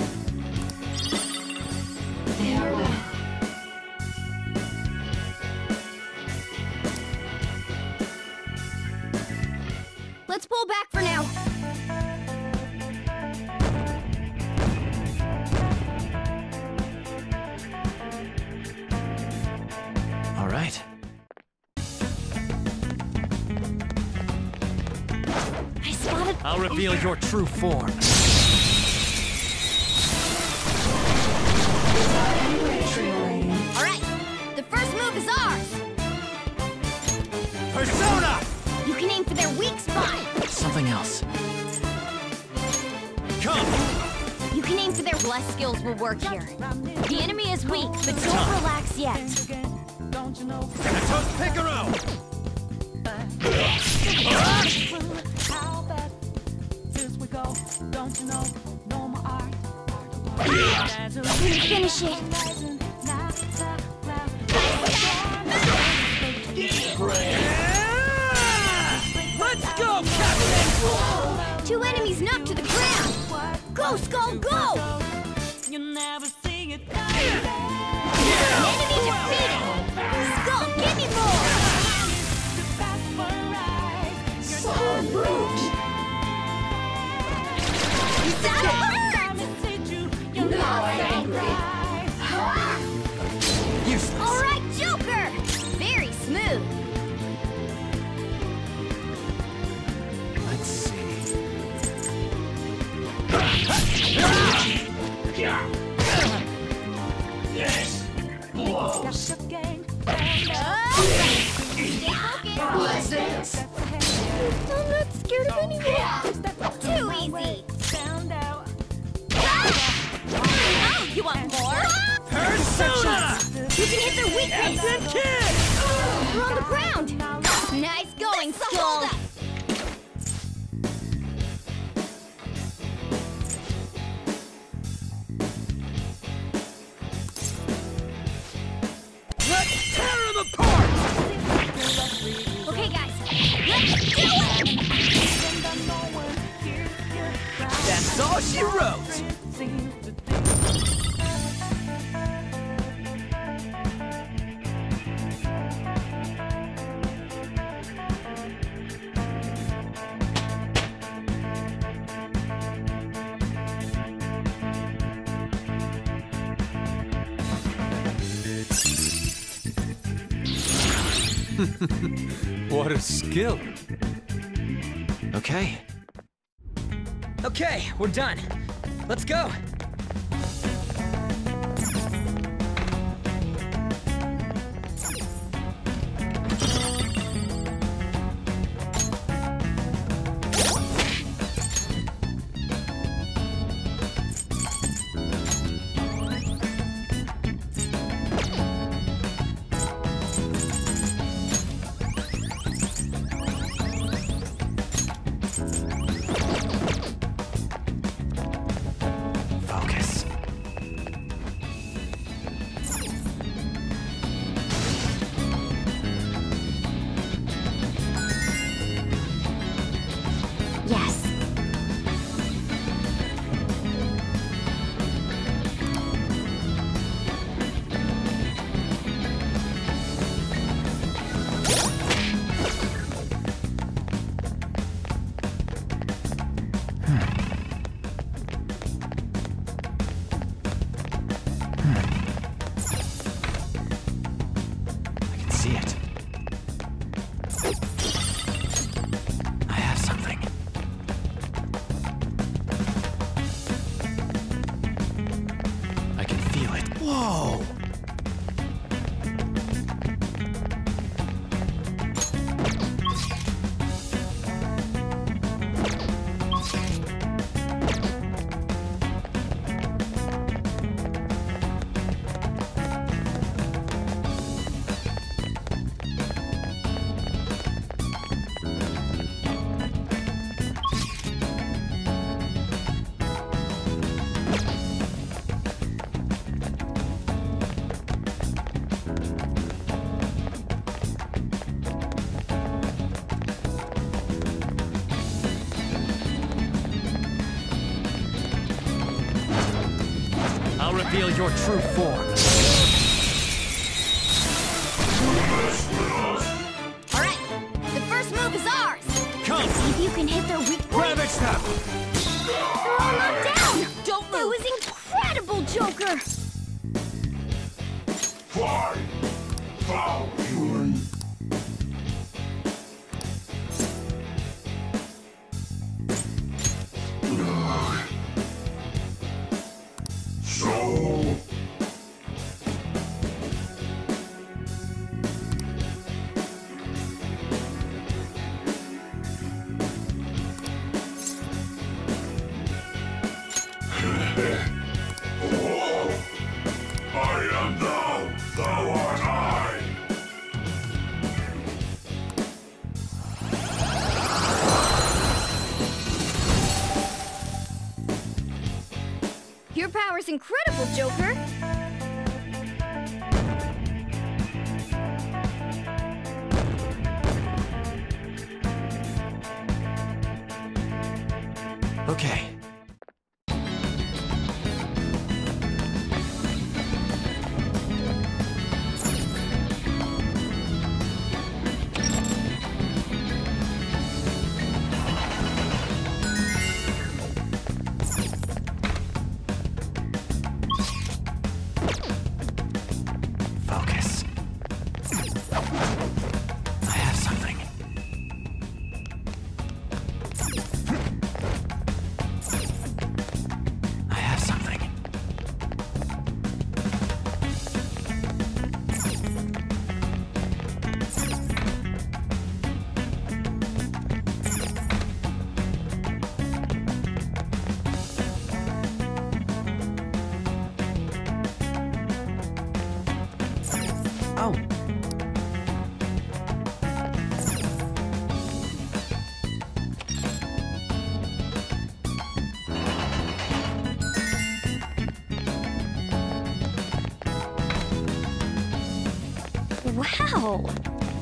Farewell. Let's pull back for now. All right. I spotted. I'll reveal your true form. All right, the first move is ours. Persona! You can aim for their weak spot. Something else. Come! You can aim for their bless skills will work here. The enemy is weak, but don't relax yet. Don't you know Thanatos Picaro! how bad this we go? Don't you know no more art? There's a Finish it. horizon, not the cloud. Let's go, Captain! Two enemies knocked to the ground. Go, Skull, go! You never see it. Enemy defeated. Skull, give me more. So rude. That hurt. Now I'm angry. Useless. All right, Joker. Very smooth. Let's see. Yes. Blows. Stay focused. What's this? I'm not scared of anyone. Too easy. Oh, you want more? Persona! You can hit their weakness. Captain Kid! You're on the ground. Nice going, Skull. Let's tear him apart! Okay, guys. Let's do it. That's all she wrote! What a skill. Okay. Okay, we're done. Let's go. Focus. Yes. I can see it. I have something. I can feel it. Whoa! I'll reveal your true form. All right, the first move is ours. Come! See if you can hit their weak point. Ravage them! They're all knocked down. Don't That move. was incredible, Joker. Fly! Foul, human! Ugh. So... Oh, I am thou, thou art I. Your power's incredible, Joker. Okay. Focus. I have something. I have something. Oh. Wow.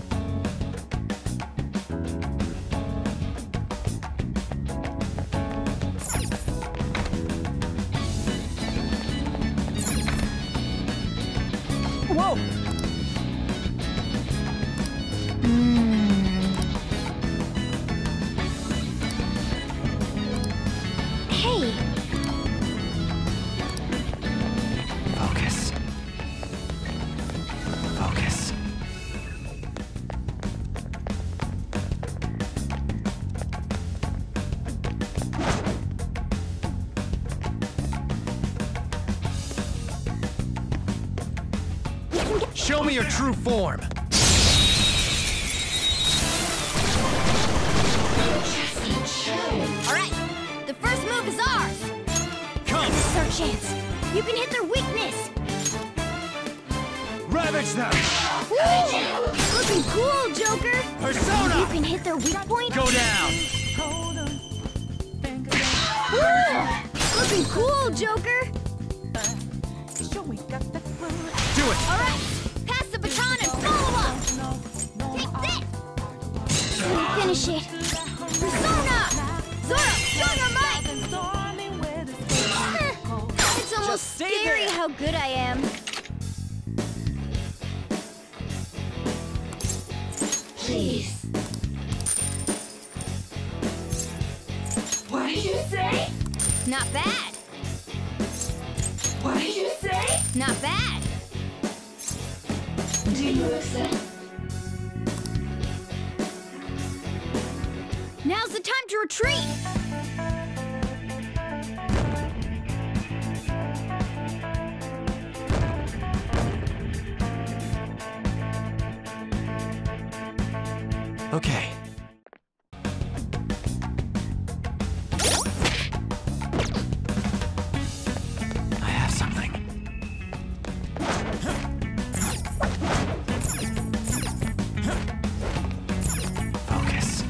Whoa! Hey, Focus. Focus. can get... Show me your true form. Alright, the first move is ours. Come, This is our chance. You can hit their weakness. ravage them. Woo! Looking cool, Joker. You Persona, can hit their weak point. go down. Hold on. Think again. Woo! Looking cool, Joker. Show me got that food. Do it. Alright, pass the baton and follow up. Take this. Finish it. Persona! Zoro, show your might! It's almost stay scary there. how good I am. Please. What did you say? Not bad. What did you say? Not bad. Do you accept? Now's the time to retreat. Okay. I have something. Focus.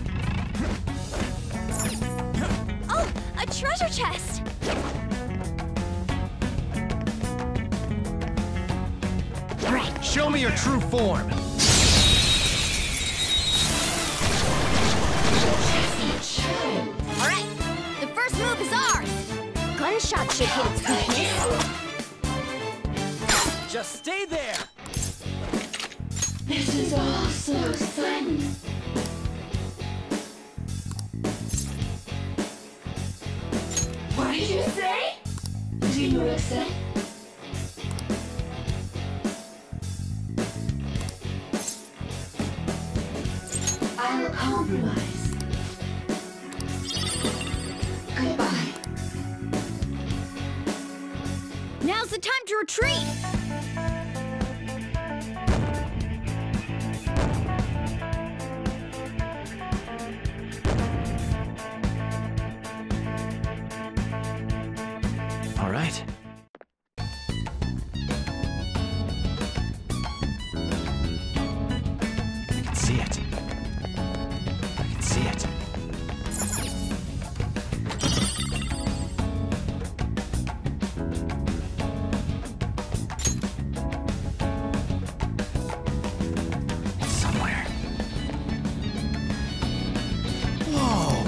Oh, a treasure chest. All right, Show me your true form. all right. The first move is ours. Gunshot should hit its weakness. Just stay there. This is all so sudden. What did you say? Do you accept? I will compromise. Goodbye. Now's the time to retreat. All right. I can see it. I can see it. It's somewhere. Whoa!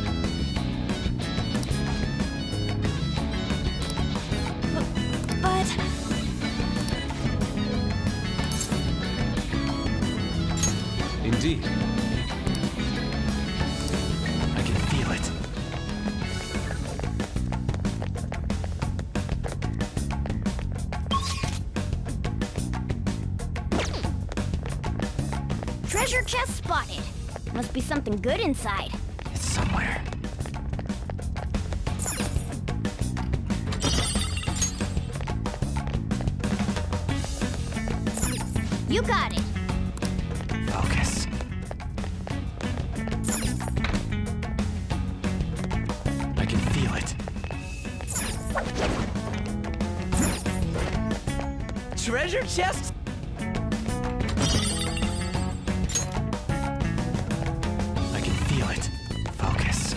But Indeed. I can feel it. treasure chest spotted. Must be something good inside. It's somewhere. You got it. Focus. I can feel it. Treasure chest? I can feel it. Focus.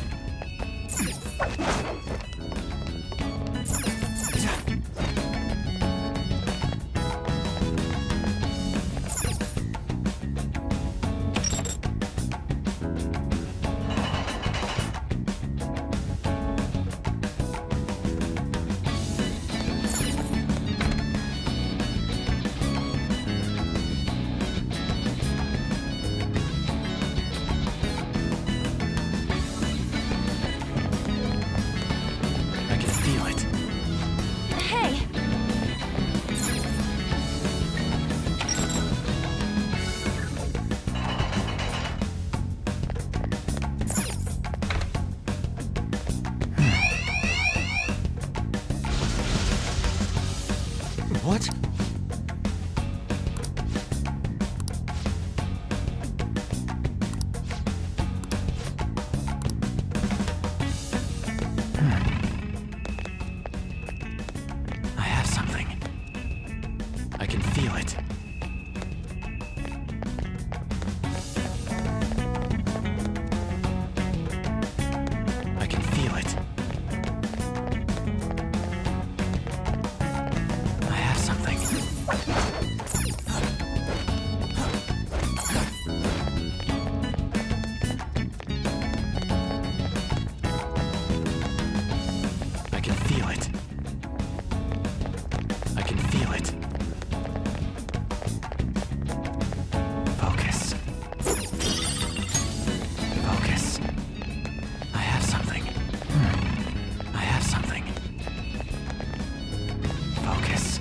it. I can feel it. I have something. I can feel it. I can feel it. Focus. Focus. I have something. I have something. Focus.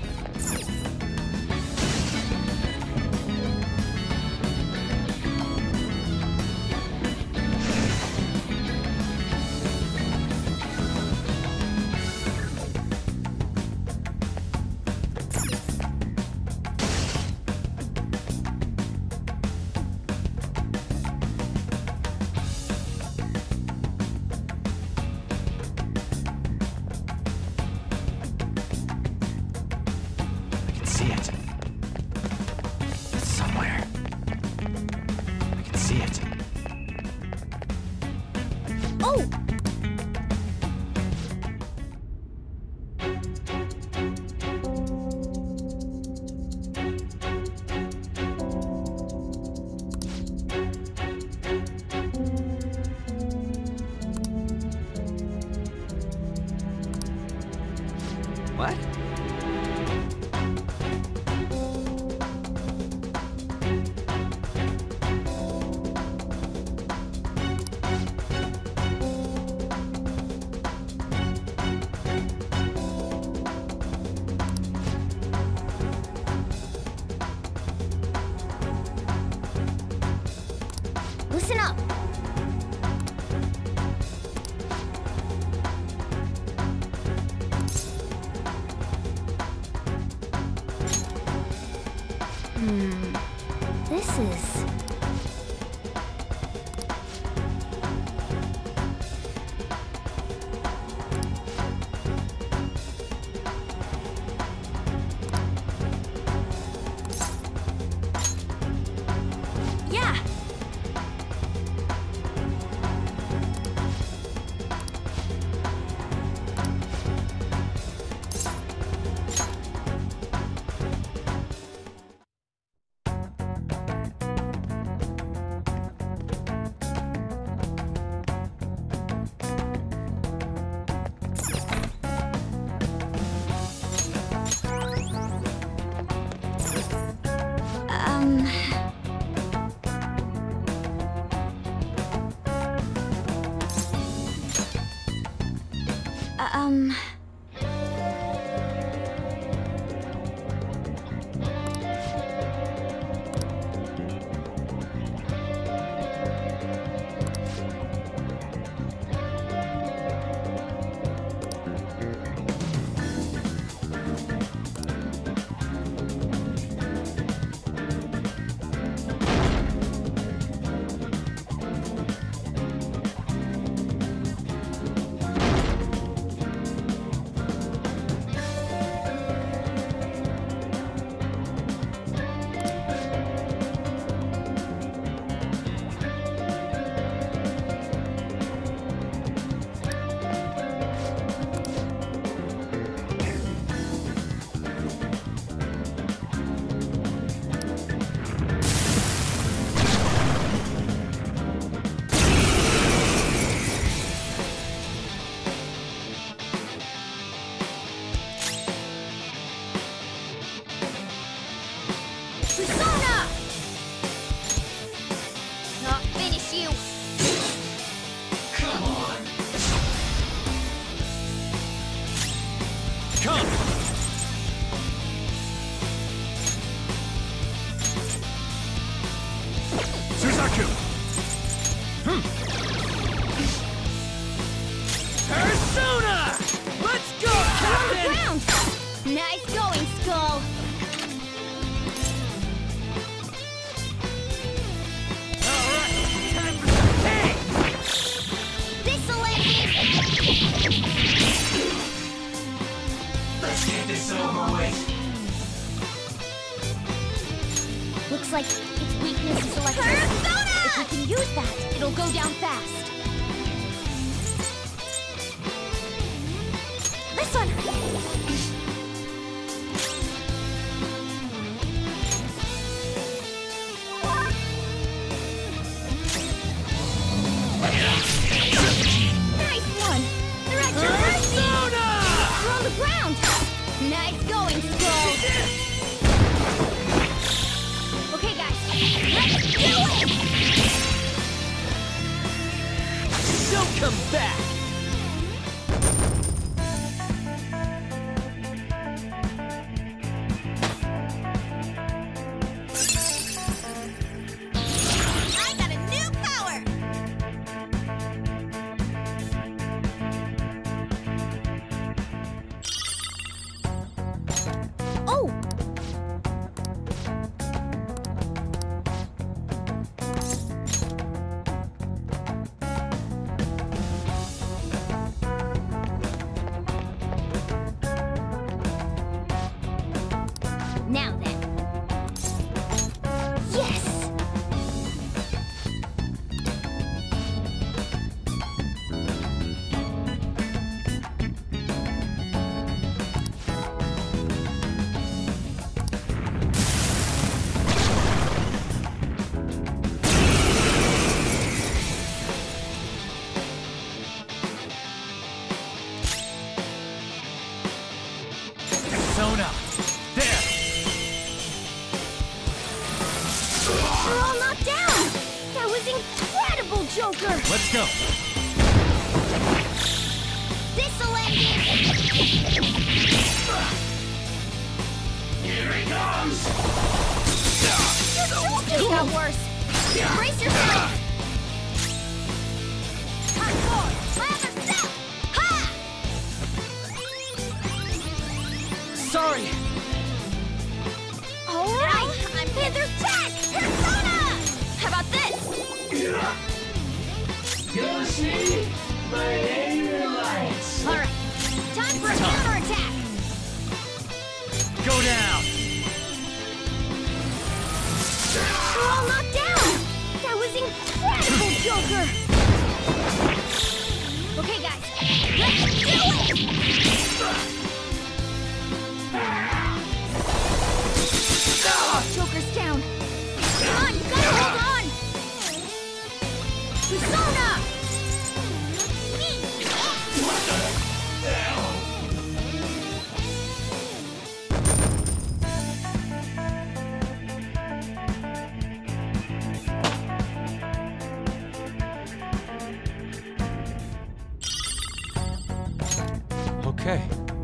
I can see it. It's somewhere. I can see it. Oh! What? Listen up! This is... Yeah! Persona! Not finish you! Come on. Come! Suzaku! Persona! Let's go, Captain! Ground! Nice going, Skull! Looks like its weakness is electric. Persona! If we can use that, it'll go down fast. This one! Nice one! They're at your mercy! You're on the ground! Nice going, Skull! Okay, guys, let's do it! Don't come back! I got a new power! Oh! Now then. Yes! Persona! There! We're all knocked down! That was incredible, Joker! Let's go! This'll end it! Here he comes! Your Joker's got worse! Brace yourself! Hardcore! My other step! Ha! Sorry! Alright! I'm Panther's Tech! Persona! How about this? You see? My anger lights! Alright, time for a counterattack! Go down! We're all knocked down! That was incredible, Joker! Okay, guys, let's do it! Joker's down! Come on, you gotta hold on! Persona! Okay.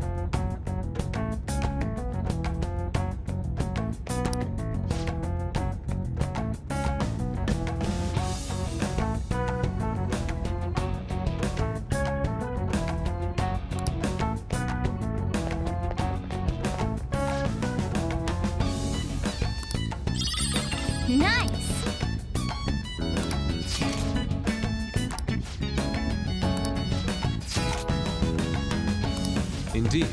Nice! Indeed.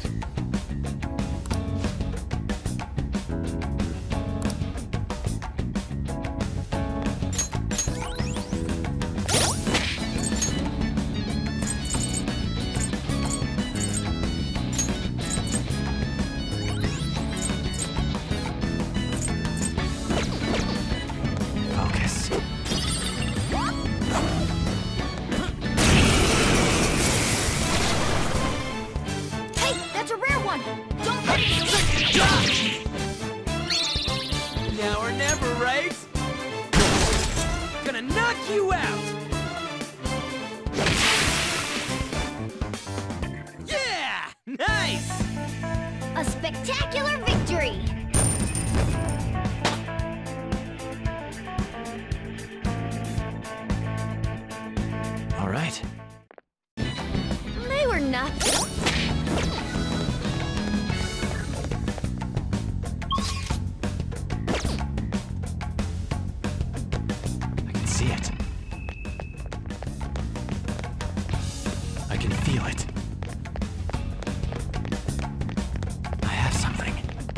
Focus. Hey, that's a rare one! Don't let it slip! Now or never, right? Gonna knock you out! Yeah! Nice! A spectacular victory! All right. They were nuts! I can see it. I can feel it. I have something.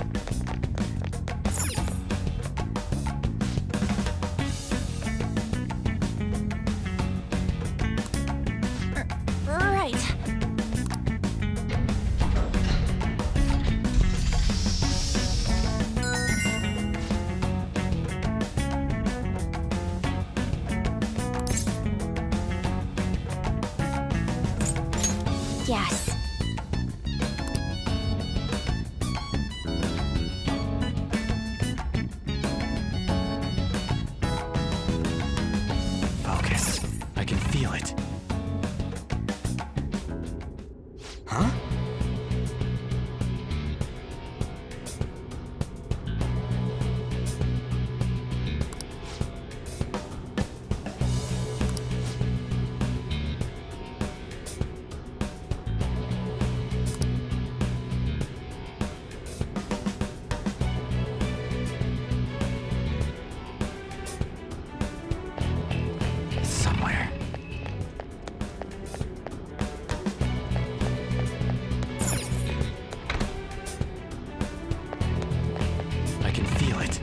feel it.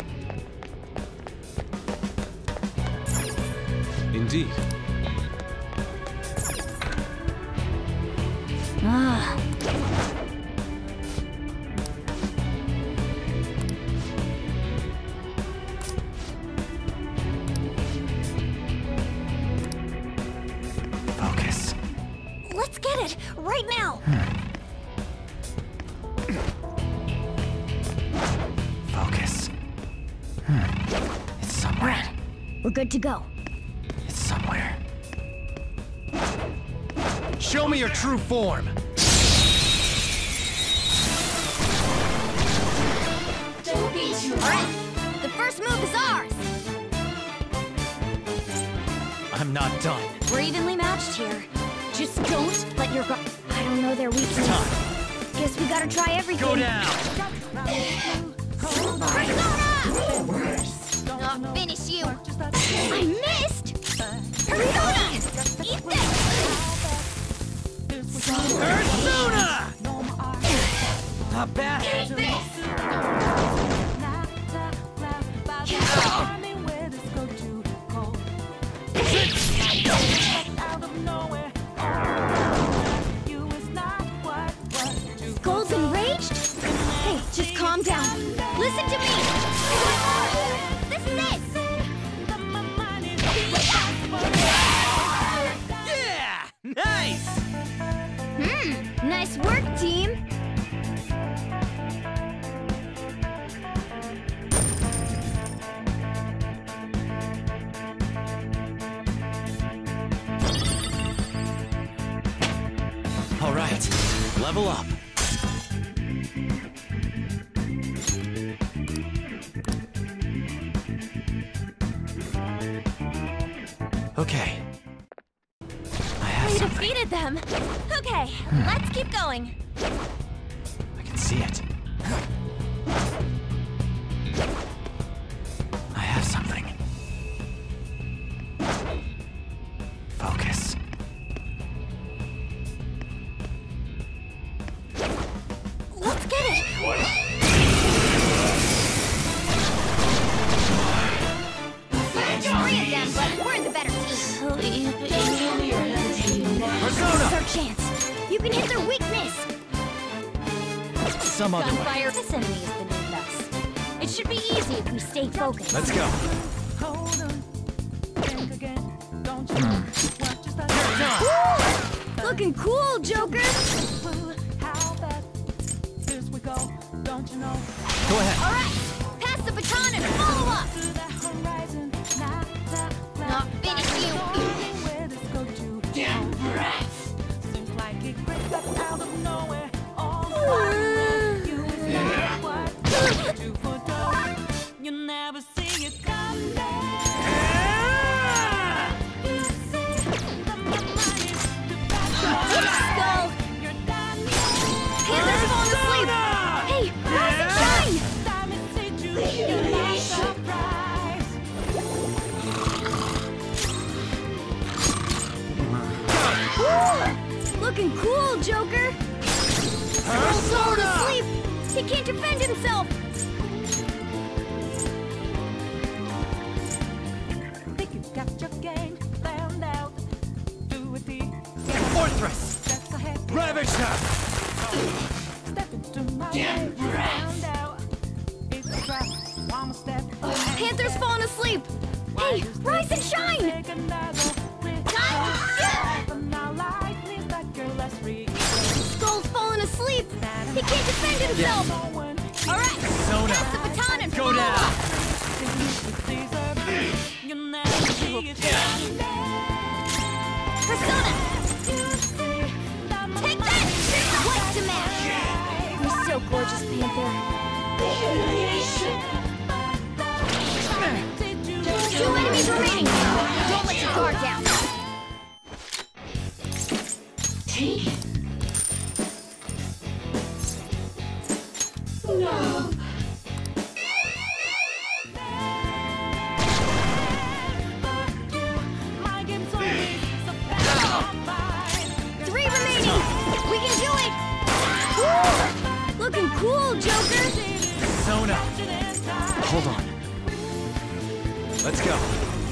Indeed. Ah. Focus. Let's get it, right now! Focus. It's somewhere. We're good to go. It's somewhere. Show me your true form! Alright, the first move is ours! I'm not done. We're evenly matched here. Just don't let your guard... I don't know their weakness. Guess we gotta try everything. Go down! I'll finish you! I missed! Persona! Eat this! Persona! Not bad. Skull's enraged? Hey, just calm down. Listen to me! This is it! Yeah! Nice! Nice work, team! All right, level up. Okay. I have We something. defeated them! Okay, let's keep going. I can see it. I have something. Focus. Let's get it! Bring it down, bud. We're the better team. Persona! This is our chance. You can hit their weakness. Some other way. Gunfire. This enemy is beneath us. It should be easy if we stay focused. Let's go. Looking cool, Joker! Go ahead. Alright, pass the baton and follow up! Not finish you! Damn breath. You never see it come down. Skull! Panther's falling asleep! Hey, rise and shine! Looking cool, Joker! Skull's falling asleep! He can't defend himself! Think you got your game planned out. Do it deep. Fortress! Steps ahead. Ravage her! Step into my Damn way. breath. Found out. It's a trap. One more step. Panther's falling asleep! Hey, rise and shine! Take another risk. But now life needs like your last reach. Skull's falling asleep! He can't defend himself! Alright, Persona! pass the baton and Go follow down! up! You never see it come Persona! Take that! White to match! You're so gorgeous, Panther. 2 enemies remaining! Don't let your guard down! Take it. No. Hold on. Let's go.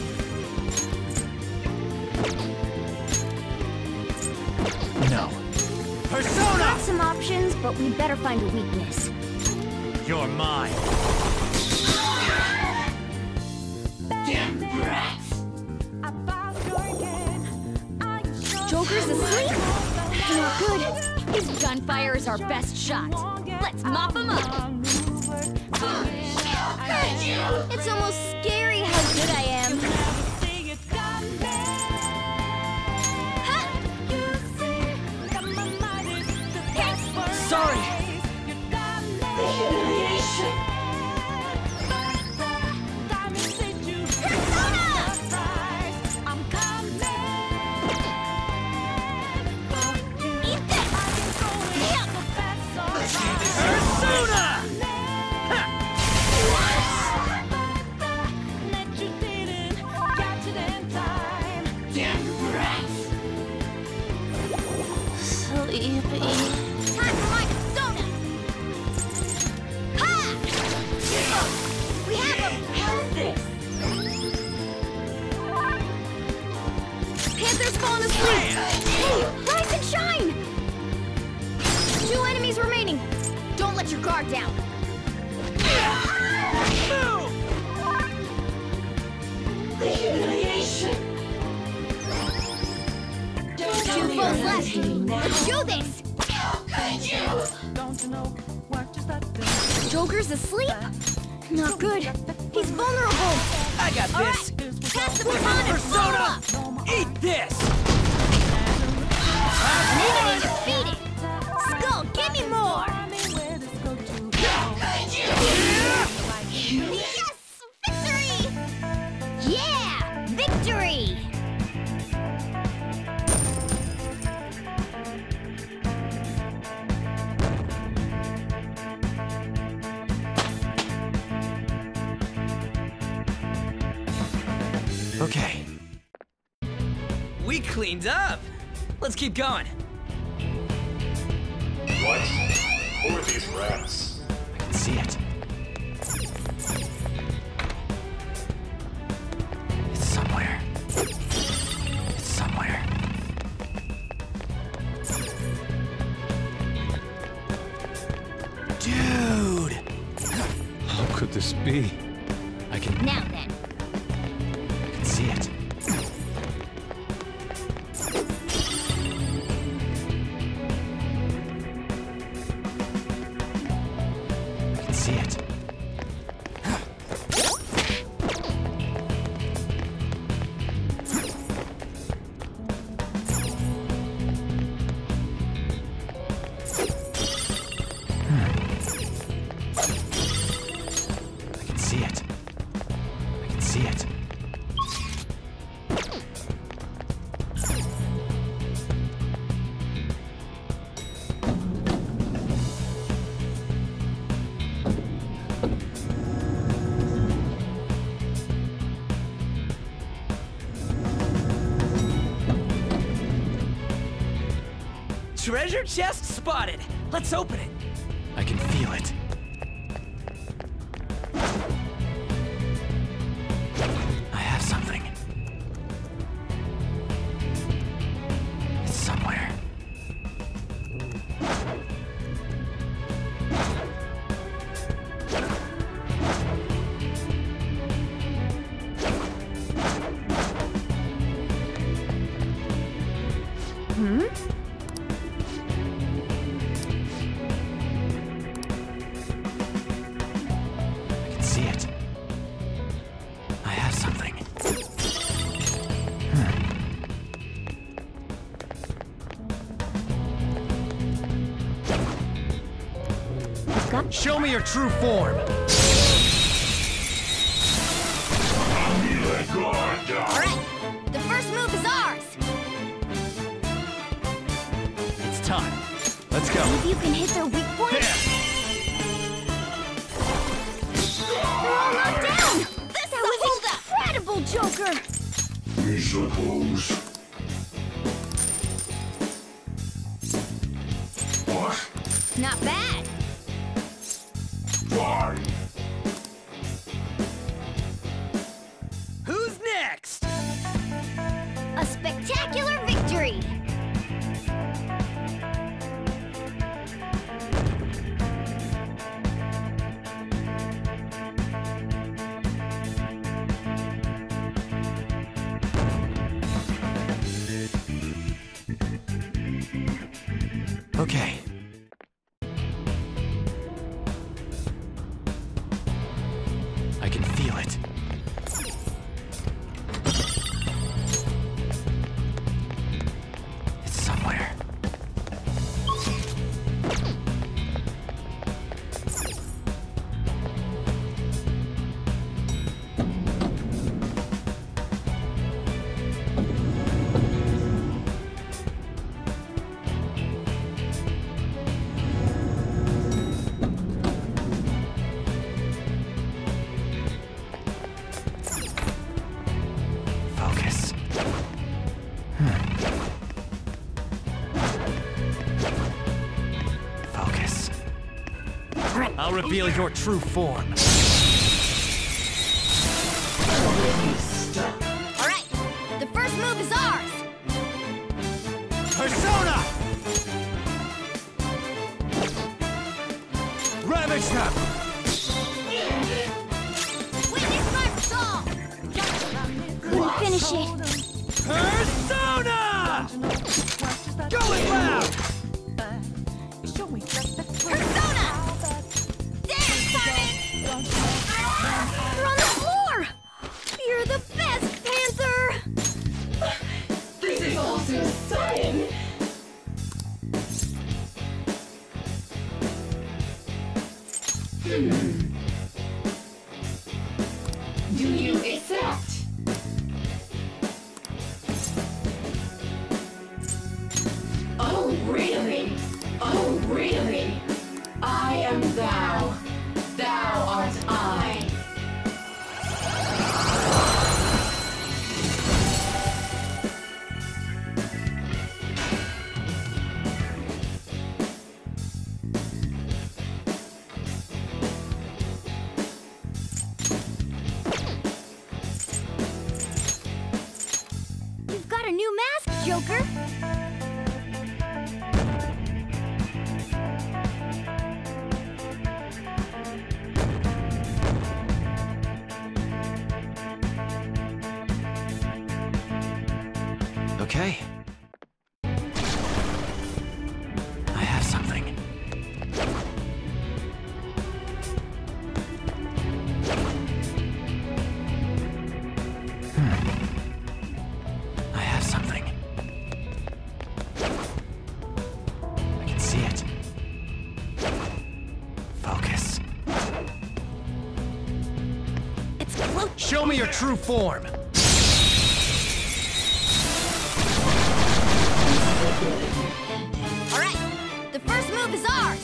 No. Persona! Got some options, but we better find a weakness. You're mine. Joker's asleep? Not good. His gunfire is our best shot. Let's mop him up. It's almost scary how good I am. Sorry. Panther's falling asleep! Hey, rise and shine! 2 enemies remaining. Don't let your guard down. Two foes left. Let's do this! Joker's asleep? Not good. He's vulnerable. I got this. Pass the baton and follow up. Eat this. Enemy defeated. Skull, give me more. Yes! Victory! Yeah! Victory! Okay. We cleaned up. Let's keep going. What? Who are these rats? I can see it. It's somewhere. It's somewhere. Dude! How could this be? I can... Now then. I can see it. I can see it. I can see it. I can see it. Treasure chest spotted. Let's open it. I can feel it. I have something. It's somewhere. I can see it. I have something. Show me your true form. Alright, the first move is ours. It's time. Let's go. Maybe you can hit their weak point? There. They're all knocked down! That was incredible, Joker! I suppose. What? Not bad. Fine. Okay. I can feel it. It's somewhere. Focus. Focus. I'll reveal your true form. Alright, the first move is ours! Persona! Ravage them! Witness my resolve! Couldn't finish it. Persona! Going loud! Persona! Dance, Carmen! You're on the floor! You're the best, Panther! This is all so exciting! Do you accept? Oh, really? Oh, really? I am thou. Thou art I. You've got a new mask, Joker! Okay. I have something. I have something. I can see it. Focus. It's close. Show me your true form! Alright, the first move is ours!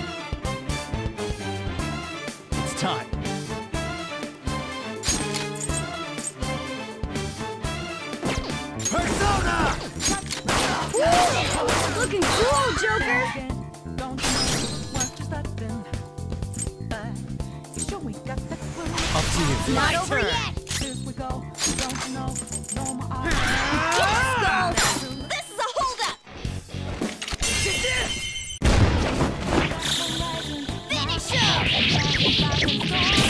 It's time. Persona! Woo! Looking cool, Joker! Up to you. Not My over turn. yet! Skull! This is a holdup! Finish him!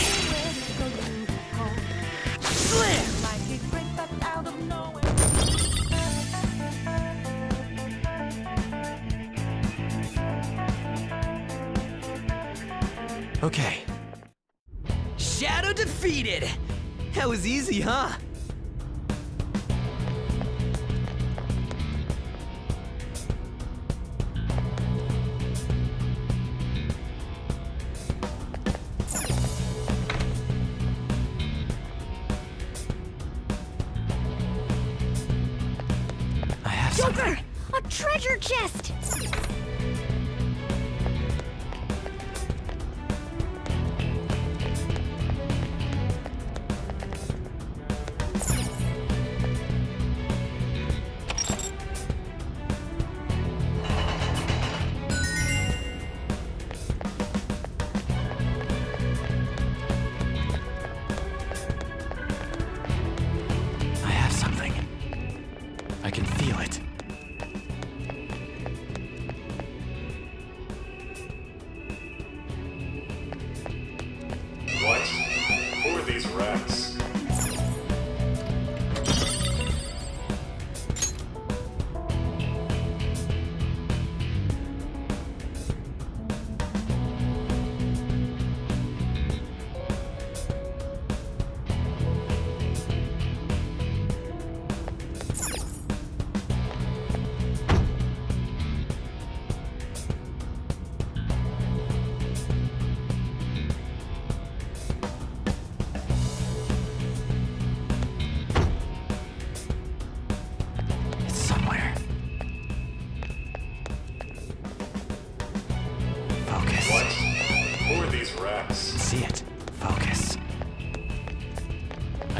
Okay. Shadow defeated! That was easy, huh? I have Joker! A treasure chest! I have something. I can feel it. What? Who are these rats?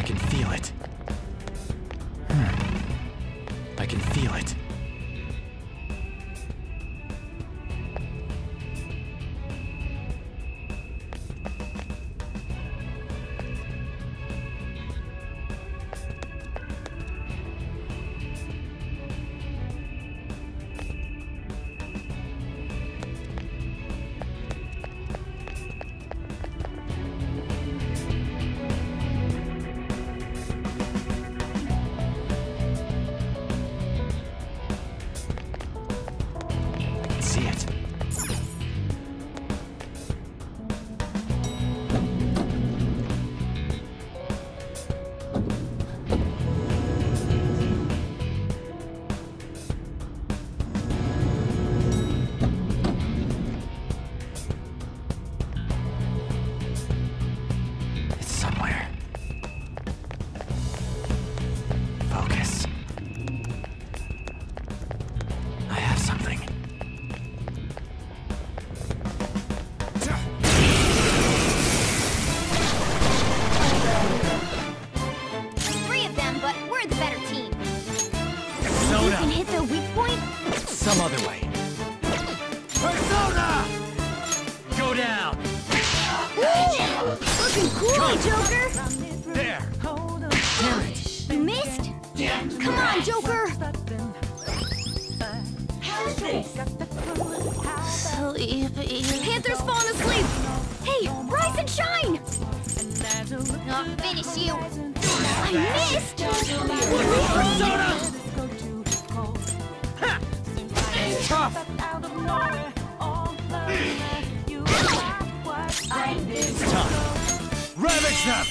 can feel it. I can feel it. See it. It's somewhere. Focus. I have something. Three of them, but we're the better team. Persona! You can hit their weak point? Some other way. Persona! Go down! Looking cool, Joker! There! Damn it! You missed? Come on, Joker! Sleepy. Panther's falling asleep! Hey, rise and shine! I'll finish you! I missed! Persona! Tough! It's time! Ravage them!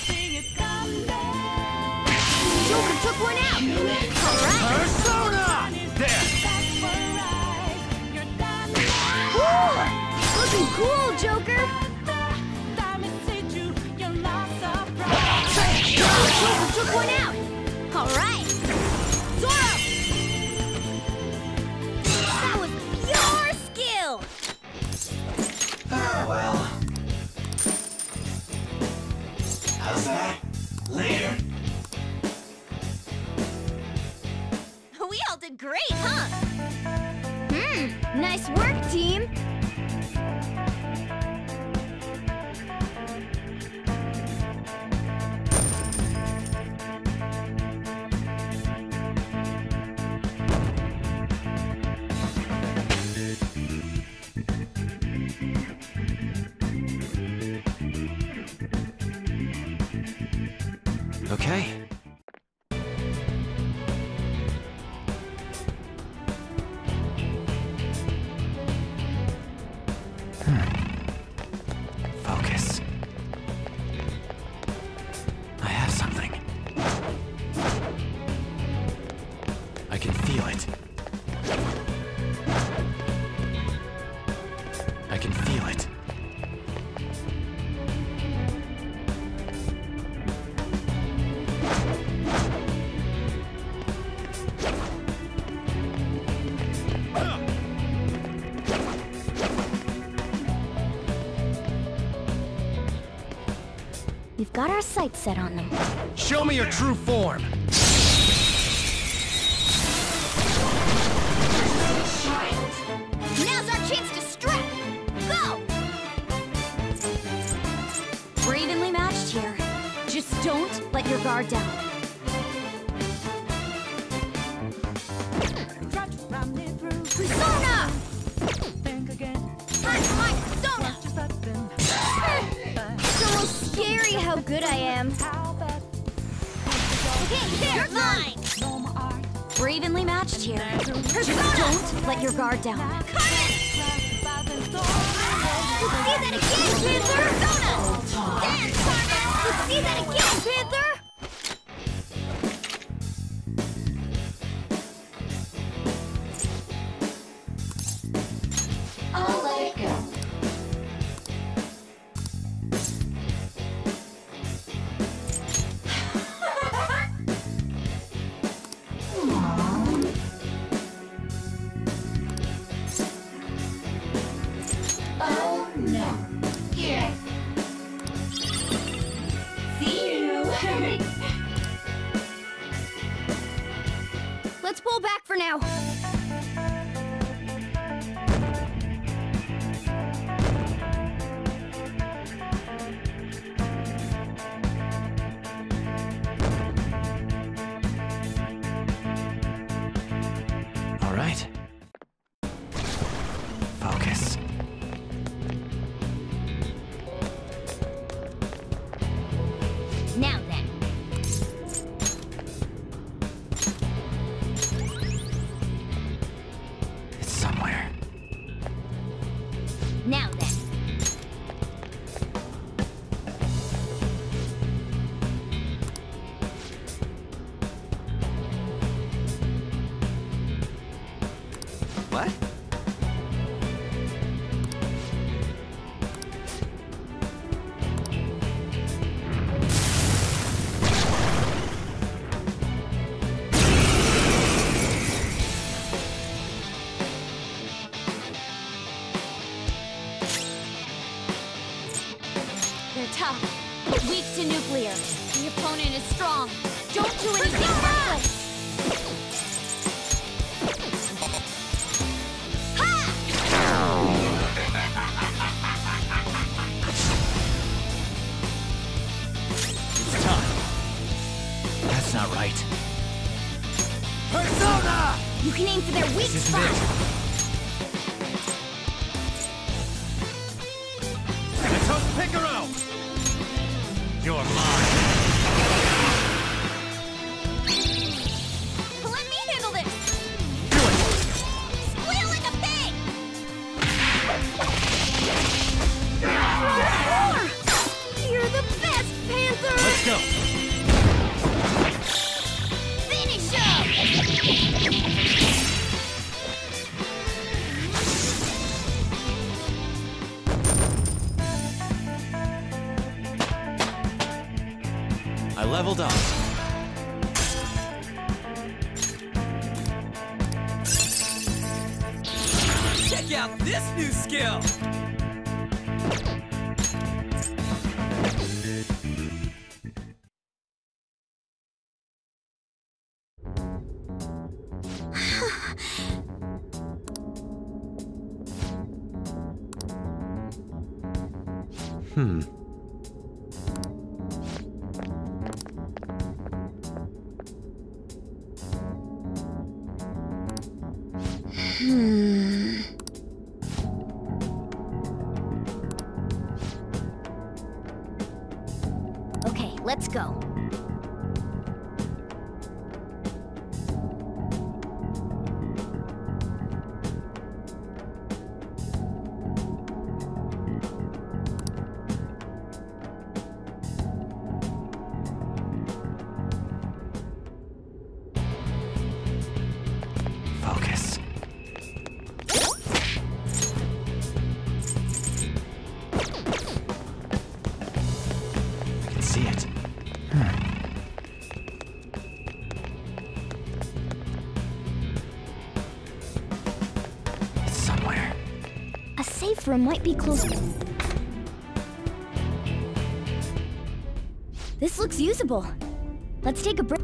Joker took one out! Alright! Persona! There! Woo! Looking cool, Joker! Joker took one out! Alright! Zoro! That was pure skill! Oh, well. How's that? Later. We all did great, huh? Nice work, team! Okay. Focus. I have something. I can feel it. I can feel it. We've got our sights set on them. Show me your true form! Now's our chance to strike! Go! We're evenly matched here. Just don't let your guard down. Persona! Time for my persona! It's almost scary how good I am. Okay, there, you're mine! We're evenly matched here. Persona! Don't let your guard down. Cut it! Let's see that again, Panther! Persona! Dance, Carmen! Let's see that again, Panther! I'll let it go. Oh no. Here. See you. pull back for now. All right. Focus. Now then. It's somewhere. Now then. What? They're tough, but weak to nuclear. The opponent is strong. Don't do anything reckless. It's time. That's not right. Persona! You can aim for their weak This isn't spot. Thanatos Picaro! You're mine. Let me handle this. Do it! Squeal like a pig. You're the best, Panther. Let's go. Finish him. I leveled up. Check out this new skill! Okay, let's go. Focus. I can see it. It's somewhere. A safe room might be close. This looks usable. Let's take a break.